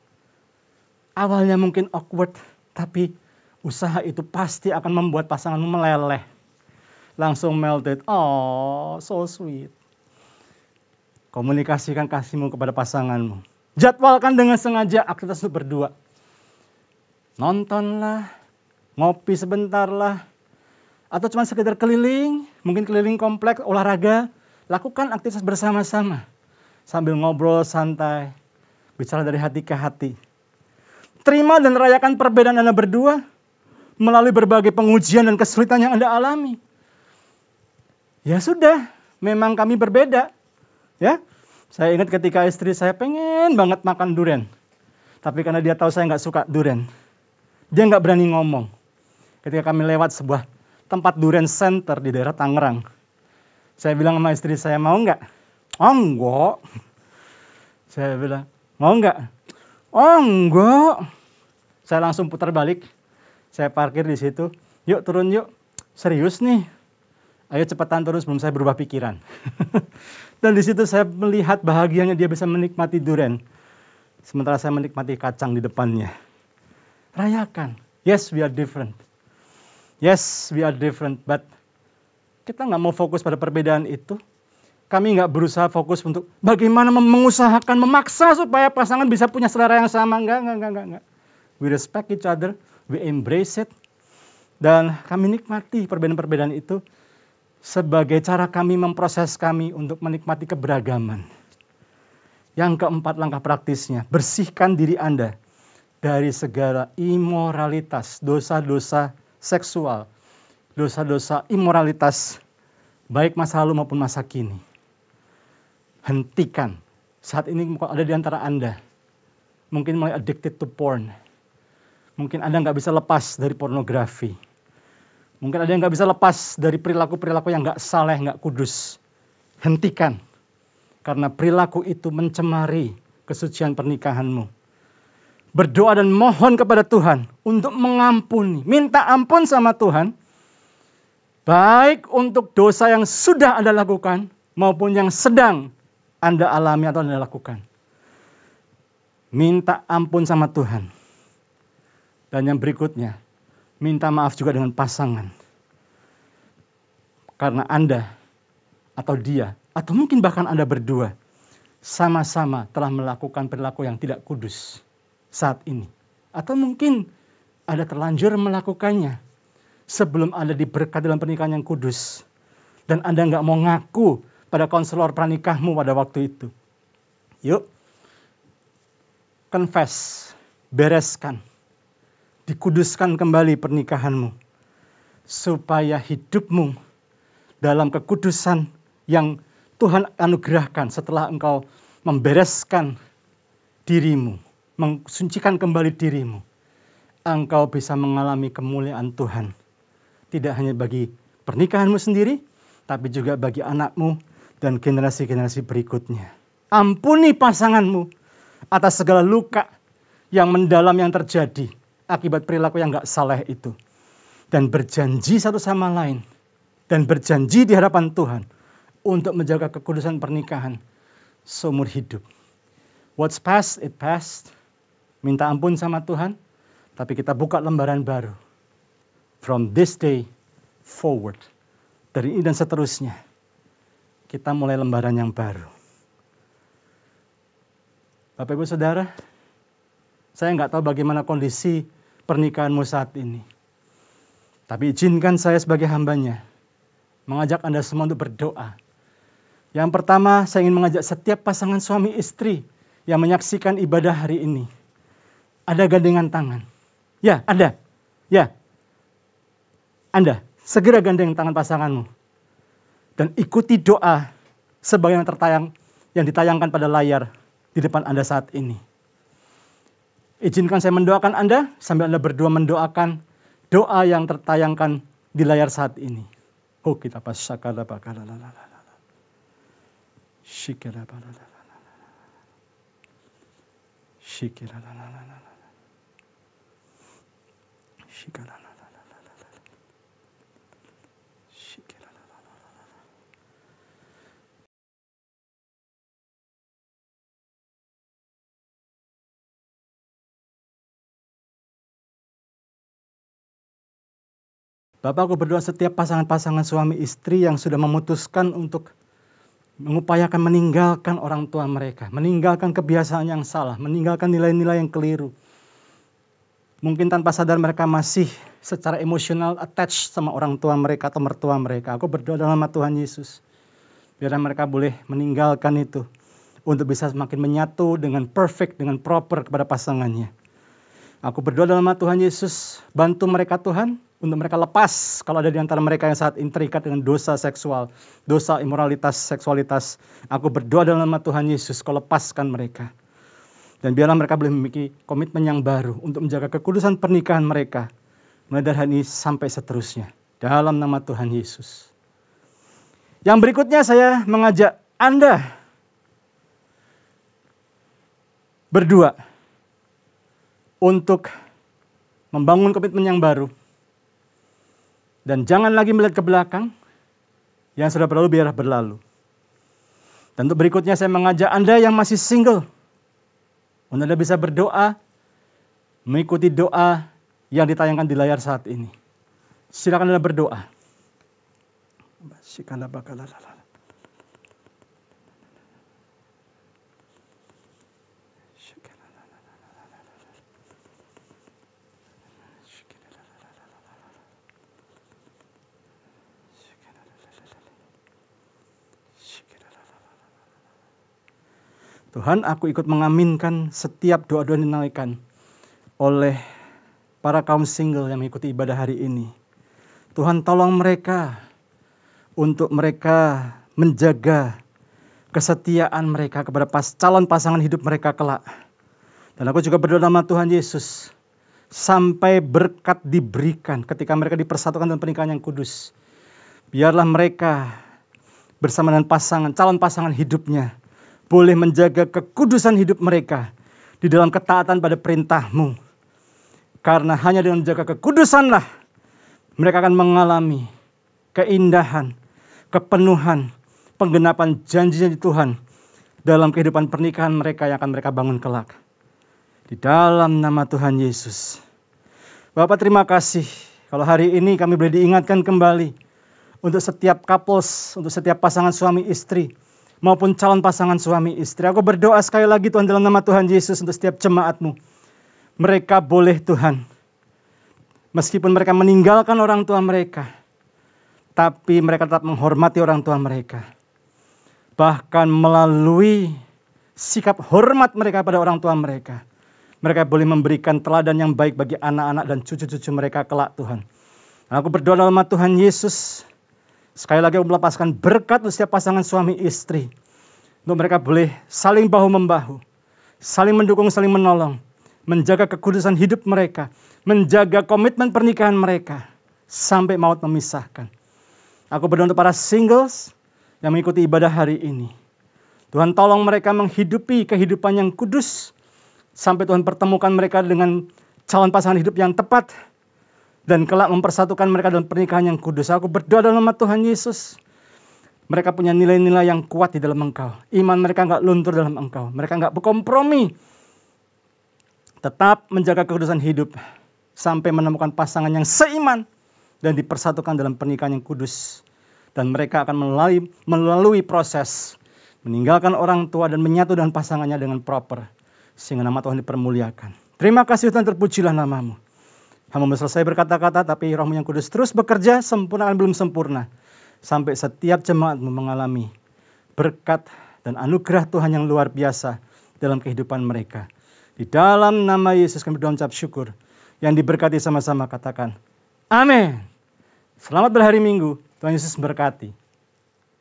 Awalnya mungkin awkward, tapi usaha itu pasti akan membuat pasanganmu meleleh. Langsung melted. Oh, so sweet. Komunikasikan kasihmu kepada pasanganmu. Jadwalkan dengan sengaja aktivitas untuk berdua. Nontonlah, ngopi sebentar lah. Atau cuma sekedar keliling, mungkin keliling kompleks, olahraga. Lakukan aktivitas bersama-sama. Sambil ngobrol santai, bicara dari hati ke hati. Terima dan rayakan perbedaan Anda berdua melalui berbagai pengujian dan kesulitan yang Anda alami. Ya sudah, memang kami berbeda. Ya, saya ingat ketika istri saya pengen banget makan durian. Tapi karena dia tahu saya nggak suka durian, dia nggak berani ngomong. Ketika kami lewat sebuah tempat durian center di daerah Tangerang, saya bilang sama istri saya, mau nggak? Oh enggak. Saya bilang, mau nggak? Oh enggak. Saya langsung putar balik. Saya parkir di situ. Yuk turun yuk. Serius nih. Ayo cepetan turun sebelum saya berubah pikiran. Dan di situ saya melihat bahagianya dia bisa menikmati durian. Sementara saya menikmati kacang di depannya. Rayakan. Yes, we are different. Yes, we are different. But kita nggak mau fokus pada perbedaan itu. Kami nggak berusaha fokus untuk bagaimana mengusahakan, memaksa supaya pasangan bisa punya selera yang sama. Enggak, enggak, enggak, enggak. We respect each other. We embrace it. Dan kami nikmati perbedaan-perbedaan itu sebagai cara kami memproses kami untuk menikmati keberagaman. Yang keempat langkah praktisnya, bersihkan diri Anda dari segala imoralitas, dosa-dosa seksual, dosa-dosa imoralitas, baik masa lalu maupun masa kini. Hentikan. Saat ini ada di antara Anda, mungkin mulai addicted to porn. Mungkin Anda nggak bisa lepas dari pornografi. Mungkin ada yang nggak bisa lepas dari perilaku-perilaku yang nggak saleh, nggak kudus. Hentikan. Karena perilaku itu mencemari kesucian pernikahanmu. Berdoa dan mohon kepada Tuhan untuk mengampuni. Minta ampun sama Tuhan. Baik untuk dosa yang sudah Anda lakukan maupun yang sedang Anda alami atau Anda lakukan. Minta ampun sama Tuhan. Dan yang berikutnya, minta maaf juga dengan pasangan. Karena Anda atau dia, atau mungkin bahkan Anda berdua, sama-sama telah melakukan perilaku yang tidak kudus saat ini. Atau mungkin Anda terlanjur melakukannya sebelum Anda diberkati dalam pernikahan yang kudus. Dan Anda nggak mau ngaku pada konselor pranikahmu pada waktu itu. Yuk, confess, bereskan. Dikuduskan kembali pernikahanmu. Supaya hidupmu dalam kekudusan yang Tuhan anugerahkan setelah engkau membereskan dirimu. Mensucikan kembali dirimu. Engkau bisa mengalami kemuliaan Tuhan. Tidak hanya bagi pernikahanmu sendiri, tapi juga bagi anakmu dan generasi-generasi berikutnya. Ampuni pasanganmu atas segala luka yang mendalam yang terjadi akibat perilaku yang gak saleh itu. Dan berjanji satu sama lain. Dan berjanji di hadapan Tuhan untuk menjaga kekudusan pernikahan seumur hidup. What's past, it past. Minta ampun sama Tuhan. Tapi kita buka lembaran baru. From this day forward. Dari ini dan seterusnya. Kita mulai lembaran yang baru. Bapak Ibu Saudara, saya nggak tahu bagaimana kondisi pernikahanmu saat ini. Tapi izinkan saya sebagai hambanya mengajak Anda semua untuk berdoa. Yang pertama, saya ingin mengajak setiap pasangan suami istri yang menyaksikan ibadah hari ini. Ada gandengan tangan. Ya, ada. Ya. Anda, segera gandeng tangan pasanganmu. Dan ikuti doa sebagaimana tertayang yang ditayangkan pada layar di depan Anda saat ini. Izinkan saya mendoakan Anda sambil Anda berdua mendoakan doa yang tertayangkan di layar saat ini. Oh, kita pasakala bakala la la la la. Shikara la la la la. Shikara la la la la. Shikara la la la la la. Shikara la la la la. Bapak, aku berdoa setiap pasangan-pasangan suami istri yang sudah memutuskan untuk mengupayakan meninggalkan orang tua mereka, meninggalkan kebiasaan yang salah, meninggalkan nilai-nilai yang keliru. Mungkin tanpa sadar mereka masih secara emosional attached sama orang tua mereka atau mertua mereka. Aku berdoa dalam nama Tuhan Yesus, biar mereka boleh meninggalkan itu untuk bisa semakin menyatu dengan perfect, dengan proper kepada pasangannya. Aku berdoa dalam nama Tuhan Yesus, bantu mereka Tuhan, untuk mereka lepas kalau ada di antara mereka yang saat ini terikat dengan dosa seksual, dosa imoralitas, seksualitas. Aku berdoa dalam nama Tuhan Yesus, kau lepaskan mereka. Dan biarlah mereka boleh memiliki komitmen yang baru untuk menjaga kekudusan pernikahan mereka, mulai dari hari ini sampai seterusnya. Dalam nama Tuhan Yesus. Yang berikutnya saya mengajak Anda berdua untuk membangun komitmen yang baru. Dan jangan lagi melihat ke belakang, yang sudah berlalu biarlah berlalu. Dan untuk berikutnya saya mengajak Anda yang masih single, untuk Anda bisa berdoa, mengikuti doa yang ditayangkan di layar saat ini. Silakan Anda berdoa. Tuhan, aku ikut mengaminkan setiap doa-doa yang dinaikkan oleh para kaum single yang mengikuti ibadah hari ini. Tuhan, tolong mereka untuk mereka menjaga kesetiaan mereka kepada pas, calon pasangan hidup mereka kelak. Dan aku juga berdoa nama Tuhan Yesus, sampai berkat diberikan ketika mereka dipersatukan dalam pernikahan yang kudus. Biarlah mereka bersama dengan pasangan, calon pasangan hidupnya, boleh menjaga kekudusan hidup mereka di dalam ketaatan pada perintah-Mu. Karena hanya dengan menjaga kekudusanlah mereka akan mengalami keindahan, kepenuhan, penggenapan janji-janji Tuhan dalam kehidupan pernikahan mereka yang akan mereka bangun kelak. Di dalam nama Tuhan Yesus. Bapak, terima kasih kalau hari ini kami boleh diingatkan kembali untuk setiap couples, untuk setiap pasangan suami istri, maupun calon pasangan suami istri. Aku berdoa sekali lagi Tuhan dalam nama Tuhan Yesus untuk setiap jemaat-Mu. Mereka boleh Tuhan, meskipun mereka meninggalkan orang tua mereka, tapi mereka tetap menghormati orang tua mereka. Bahkan melalui sikap hormat mereka pada orang tua mereka, mereka boleh memberikan teladan yang baik bagi anak-anak dan cucu-cucu mereka kelak Tuhan. Aku berdoa dalam nama Tuhan Yesus, sekali lagi aku melepaskan berkat untuk setiap pasangan suami istri. Untuk mereka boleh saling bahu-membahu, saling mendukung, saling menolong, menjaga kekudusan hidup mereka, menjaga komitmen pernikahan mereka, sampai maut memisahkan. Aku berdoa untuk para singles yang mengikuti ibadah hari ini. Tuhan, tolong mereka menghidupi kehidupan yang kudus, sampai Tuhan pertemukan mereka dengan calon pasangan hidup yang tepat, dan kelak mempersatukan mereka dalam pernikahan yang kudus. Aku berdoa dalam nama Tuhan Yesus. Mereka punya nilai-nilai yang kuat di dalam Engkau. Iman mereka enggak luntur dalam Engkau. Mereka enggak berkompromi. Tetap menjaga kekudusan hidup sampai menemukan pasangan yang seiman dan dipersatukan dalam pernikahan yang kudus. Dan mereka akan melalui, melalui proses meninggalkan orang tua dan menyatu dengan pasangannya dengan proper. Sehingga nama Tuhan dipermuliakan. Terima kasih Tuhan, terpujilah nama-Mu. Hamba selesai berkata-kata, tapi Roh-Mu yang kudus terus bekerja, sempurna dan belum sempurna. Sampai setiap jemaat-Mu mengalami berkat dan anugerah Tuhan yang luar biasa dalam kehidupan mereka. Di dalam nama Yesus kami berdoa ucap syukur. Yang diberkati sama-sama katakan, amin. Selamat berhari Minggu, Tuhan Yesus memberkati.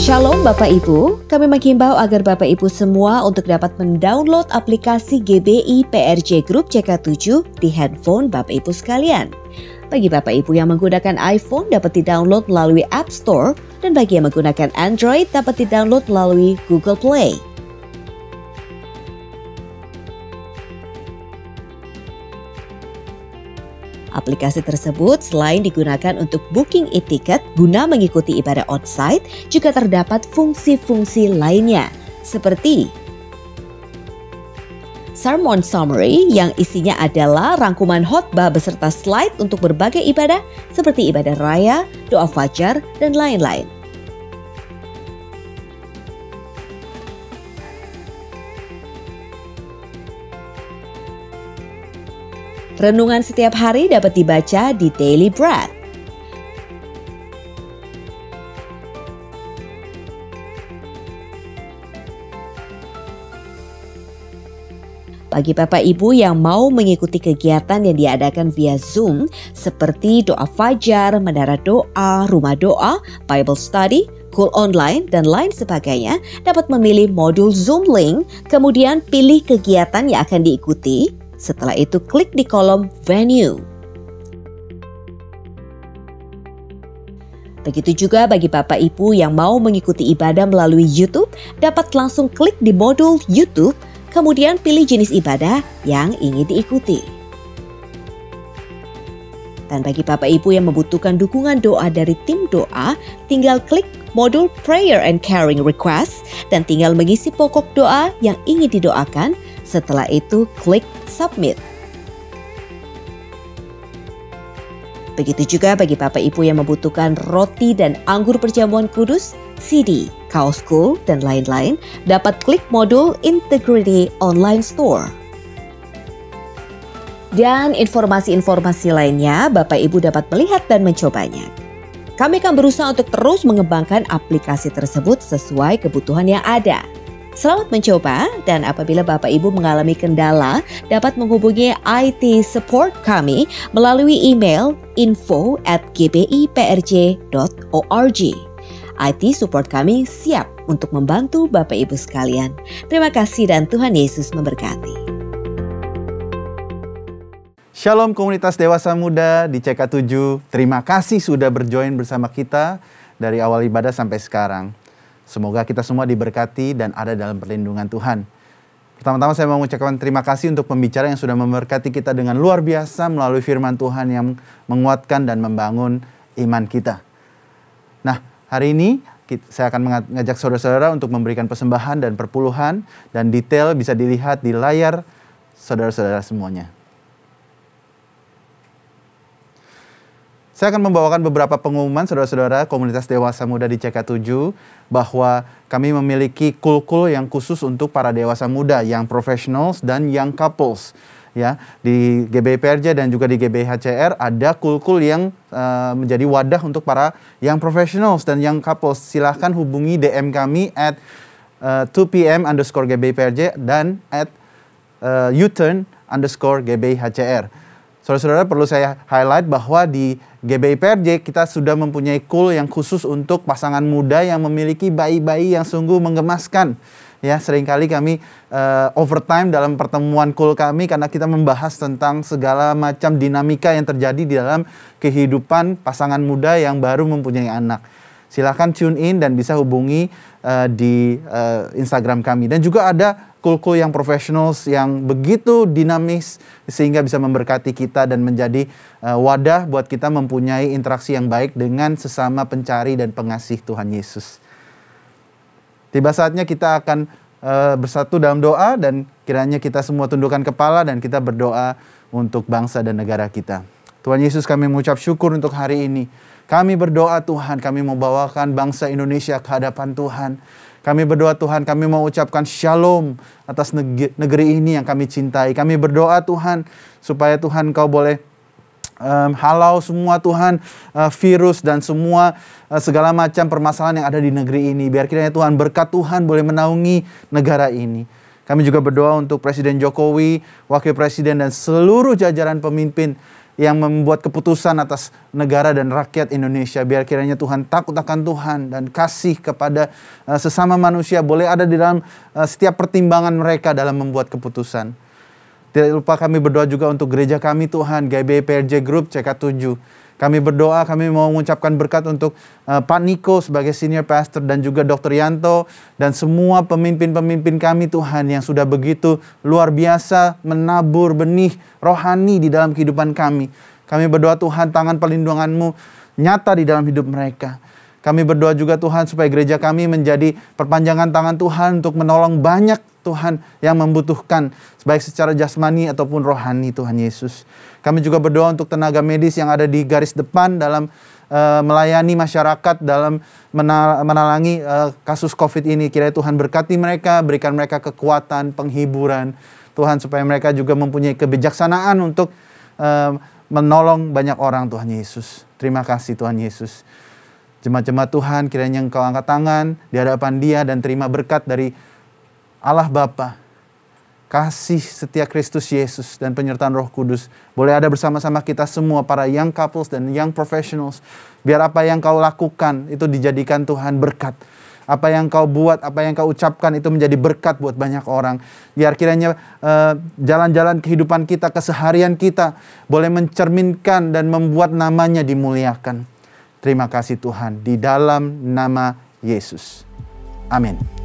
Shalom Bapak Ibu, kami menghimbau agar Bapak Ibu semua untuk dapat mendownload aplikasi G B I P R J Group C K tujuh di handphone Bapak Ibu sekalian. Bagi Bapak Ibu yang menggunakan iPhone dapat di-download melalui App Store, dan bagi yang menggunakan Android dapat di-download melalui Google Play. Aplikasi tersebut selain digunakan untuk booking e-ticket guna mengikuti ibadah onsite, juga terdapat fungsi-fungsi lainnya seperti Sermon Summary yang isinya adalah rangkuman khotbah beserta slide untuk berbagai ibadah seperti ibadah raya, doa fajar, dan lain-lain. Renungan setiap hari dapat dibaca di Daily Bread. Bagi Bapak Ibu yang mau mengikuti kegiatan yang diadakan via Zoom seperti doa fajar, menara doa, rumah doa, Bible study, Cool Online, dan lain sebagainya, dapat memilih modul Zoom link, kemudian pilih kegiatan yang akan diikuti. Setelah itu klik di kolom venue. Begitu juga bagi Bapak Ibu yang mau mengikuti ibadah melalui YouTube, dapat langsung klik di modul YouTube, kemudian pilih jenis ibadah yang ingin diikuti. Dan bagi Bapak Ibu yang membutuhkan dukungan doa dari tim doa, tinggal klik modul Prayer and Caring Request dan tinggal mengisi pokok doa yang ingin didoakan. Setelah itu klik Submit. Begitu juga bagi Bapak Ibu yang membutuhkan roti dan anggur perjamuan kudus, C D, kaos cool, dan lain-lain, dapat klik modul Integrity Online Store. Dan informasi-informasi lainnya Bapak Ibu dapat melihat dan mencobanya. Kami akan berusaha untuk terus mengembangkan aplikasi tersebut sesuai kebutuhan yang ada. Selamat mencoba, dan apabila Bapak Ibu mengalami kendala, dapat menghubungi I T support kami melalui email info at g b i p r j dot org. I T support kami siap untuk membantu Bapak Ibu sekalian. Terima kasih dan Tuhan Yesus memberkati. Shalom komunitas dewasa muda di C K tujuh. Terima kasih sudah berjoin bersama kita dari awal ibadah sampai sekarang. Semoga kita semua diberkati dan ada dalam perlindungan Tuhan. Pertama-tama saya mau mengucapkan terima kasih untuk pembicara yang sudah memberkati kita dengan luar biasa melalui firman Tuhan yang menguatkan dan membangun iman kita. Nah, hari ini saya akan mengajak saudara-saudara untuk memberikan persembahan dan perpuluhan, dan detail bisa dilihat di layar saudara-saudara semuanya. Saya akan membawakan beberapa pengumuman saudara-saudara komunitas dewasa muda di C K tujuh bahwa kami memiliki kul-kul yang khusus untuk para dewasa muda, yang professionals dan yang couples. Ya, di G B I P R J dan juga di G B I H C R ada kul-kul yang uh, menjadi wadah untuk para yang professionals dan yang couples. Silahkan hubungi D M kami at uh, two p m underscore G B I P R J dan at uh, U-turn underscore G B I H C R. Saudara-saudara, perlu saya highlight bahwa di G B I P R J kita sudah mempunyai kul yang khusus untuk pasangan muda yang memiliki bayi-bayi yang sungguh menggemaskan. Ya, seringkali kami uh, overtime dalam pertemuan kul kami karena kita membahas tentang segala macam dinamika yang terjadi di dalam kehidupan pasangan muda yang baru mempunyai anak. Silahkan tune in dan bisa hubungi uh, di uh, Instagram kami. Dan juga ada kul-kul yang professionals yang begitu dinamis sehingga bisa memberkati kita dan menjadi uh, wadah buat kita mempunyai interaksi yang baik dengan sesama pencari dan pengasih Tuhan Yesus. Tiba saatnya kita akan uh, bersatu dalam doa, dan kiranya kita semua tundukkan kepala dan kita berdoa untuk bangsa dan negara kita. Tuhan Yesus, kami mengucap syukur untuk hari ini. Kami berdoa Tuhan, kami mau bawakan bangsa Indonesia ke hadapan Tuhan. Kami berdoa Tuhan, kami mau ucapkan shalom atas negeri ini yang kami cintai. Kami berdoa Tuhan, supaya Tuhan Kau boleh um, halau semua Tuhan, uh, virus dan semua uh, segala macam permasalahan yang ada di negeri ini. Biar kiranya Tuhan, berkat Tuhan boleh menaungi negara ini. Kami juga berdoa untuk Presiden Jokowi, Wakil Presiden dan seluruh jajaran pemimpin yang membuat keputusan atas negara dan rakyat Indonesia. Biar kiranya Tuhan takut akan Tuhan dan kasih kepada uh, sesama manusia boleh ada di dalam uh, setiap pertimbangan mereka dalam membuat keputusan. Tidak lupa kami berdoa juga untuk gereja kami Tuhan, G B I P R J Group C K tujuh. Kami berdoa, kami mau mengucapkan berkat untuk uh, Pak Niko sebagai senior pastor dan juga dokter Yanto dan semua pemimpin-pemimpin kami Tuhan yang sudah begitu luar biasa menabur benih rohani di dalam kehidupan kami. Kami berdoa Tuhan tangan perlindungan-Mu nyata di dalam hidup mereka. Kami berdoa juga Tuhan supaya gereja kami menjadi perpanjangan tangan Tuhan untuk menolong banyak Tuhan yang membutuhkan baik secara jasmani ataupun rohani Tuhan Yesus. Kami juga berdoa untuk tenaga medis yang ada di garis depan dalam uh, melayani masyarakat dalam menal- menalangi uh, kasus COVID ini. Kiranya Tuhan berkati mereka, berikan mereka kekuatan, penghiburan. Tuhan supaya mereka juga mempunyai kebijaksanaan untuk uh, menolong banyak orang Tuhan Yesus. Terima kasih Tuhan Yesus. Jemaat-jemaat Tuhan kiranya Engkau angkat tangan di hadapan Dia dan terima berkat dari Allah Bapa, kasih setia Kristus Yesus dan penyertaan Roh Kudus boleh ada bersama-sama kita semua para young couples dan young professionals. Biar apa yang kau lakukan itu dijadikan Tuhan berkat. Apa yang kau buat, apa yang kau ucapkan itu menjadi berkat buat banyak orang. Biar kiranya uh, jalan-jalan kehidupan kita, keseharian kita boleh mencerminkan dan membuat namanya dimuliakan. Terima kasih Tuhan di dalam nama Yesus. Amin.